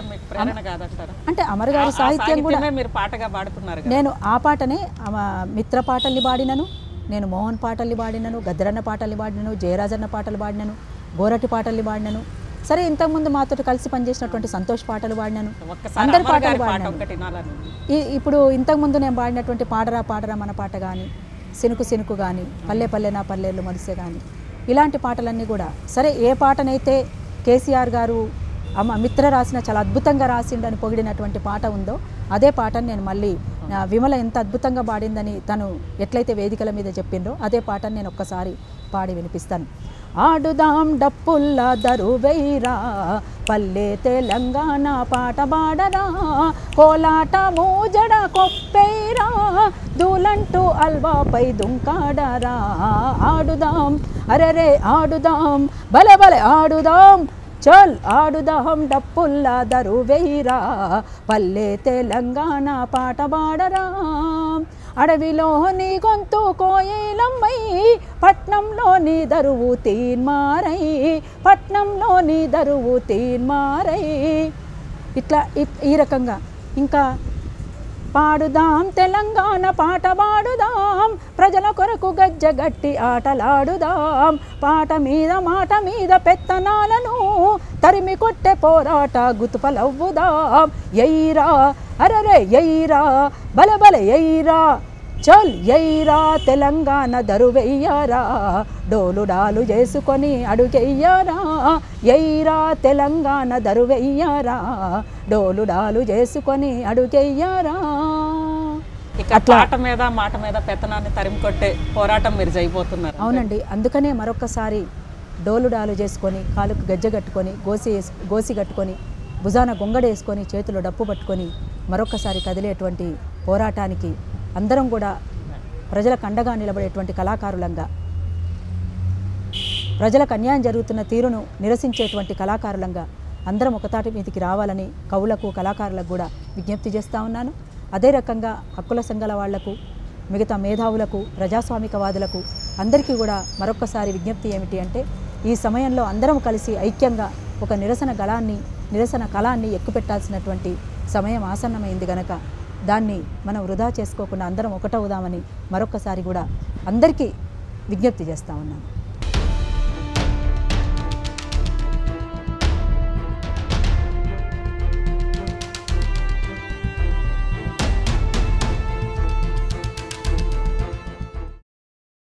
అంటే అమర్ గారి సాహిత్యం కూడా మీరు పాటగా పాడుతున్నారు. నేను ఆ పాటనే మిత్ర పాటల్ని పాడినను, నేను మోహన్ పాటల్ని పాడినను, గద్దరన్న పాటల్ని పాడినను, జయరాజన్న పాటలు పాడినను, గోరటి పాటల్ని పాడినను. సరే, ఇంతకుముందు మాతో కలిసి పనిచేసినటువంటి సంతోష్ పాటలు పాడినాను, అందరి పాటలు పాడినాను. ఇప్పుడు ఇంతకుముందు నేను పాడినటువంటి పాడరా పాడరా మన పాట కానీ, సినుకు సినుకు కానీ, పల్లె పల్లె నా పల్లెళ్ళు మరిసే కానీ, ఇలాంటి పాటలన్నీ కూడా సరే, ఏ పాటనైతే కేసీఆర్ గారు అమ్మ మిత్ర రాసిన చాలా అద్భుతంగా రాసిండని పొగిడినటువంటి పాట ఉందో అదే పాటను నేను మళ్ళీ విమల ఎంత అద్భుతంగా పాడిందని తను ఎట్లయితే వేదికల మీద చెప్పిండ్రో అదే పాటను నేను ఒక్కసారి పాడి వినిపిస్తాను. ఆడుదాం డప్పుల్ల దరువైరా, పల్లె తెలంగాణ పాట పాడరా, కోలాట మూజడ కొప్పైరా, దూలంటూ అల్వాపై దుంకాడరా. ఆడుదాం అరెరే ఆడుదాం, బలె బలె ఆడుదాం, చల్ ఆడుదాం డప్పుల్లా దరువైరా, పల్లె తెలంగాణ పాట పాడరా. అడవిలోని గొంతు కోయిలమ్మై, పట్నంలోని దరువు తీన్మారై, పట్నంలోని దరువు తీన్మారై. ఇట్లా ఈ రకంగా ఇంకా పాడుదాం తెలంగాణ పాట పాడుదాం, ప్రజల కొరకు గజ్జగట్టి ఆటలాడుదాం, పాట మీద మాట మీద పెత్తనాలను తరిమి కొట్టే పోరాట గుతుపలవ్వుదాం. ఎయిరా అరరే ఎయిరా, బలబల ఎయిరా, చల్ ఎయిరా, తెలంగాణ దరువెయ్యారా, డోలు డాలు చేసుకొని అడుగెయ్యారా. ఎయిరా తెలంగాణ దరువెయ్యారా, డోలు డాలు చేసుకొని అడుగెయ్యారా. ఇక పాట మీద మాట మీద పెత్తనాన్ని తరిమి కొట్టే పోరాటం మీరు చేయబోతున్నారు. అవునండి, అందుకనే మరొకసారి డోలు డాలు చేసుకొని, కాలుకు గజ్జ కట్టుకొని, గోసి గోసి కట్టుకొని, భుజాన గొంగడేసుకొని, చేతులు డప్పు పట్టుకొని మరొకసారి కదిలేటువంటి పోరాటానికి అందరం కూడా ప్రజలకు అండగా నిలబడేటువంటి కళాకారులంగా, ప్రజలకు అన్యాయం జరుగుతున్న తీరును నిరసించేటువంటి కళాకారులంగా అందరం ఒకతాటి మీదకి రావాలని కవులకు కళాకారులకు కూడా విజ్ఞప్తి చేస్తూ ఉన్నాను. అదే రకంగా హక్కుల సంఘాల వాళ్లకు, మిగతా మేధావులకు, ప్రజాస్వామికవాదులకు అందరికీ కూడా మరొక్కసారి విజ్ఞప్తి ఏమిటి అంటే, ఈ సమయంలో అందరం కలిసి ఐక్యంగా ఒక నిరసన గళాన్ని, నిరసన కళాన్ని ఎక్కుపెట్టాల్సినటువంటి సమయం ఆసన్నమైంది గనక దాన్ని మనం వృధా చేసుకోకుండా అందరం ఒకటవుదామని మరొక్కసారి కూడా అందరికీ విజ్ఞప్తి చేస్తూ ఉన్నాను.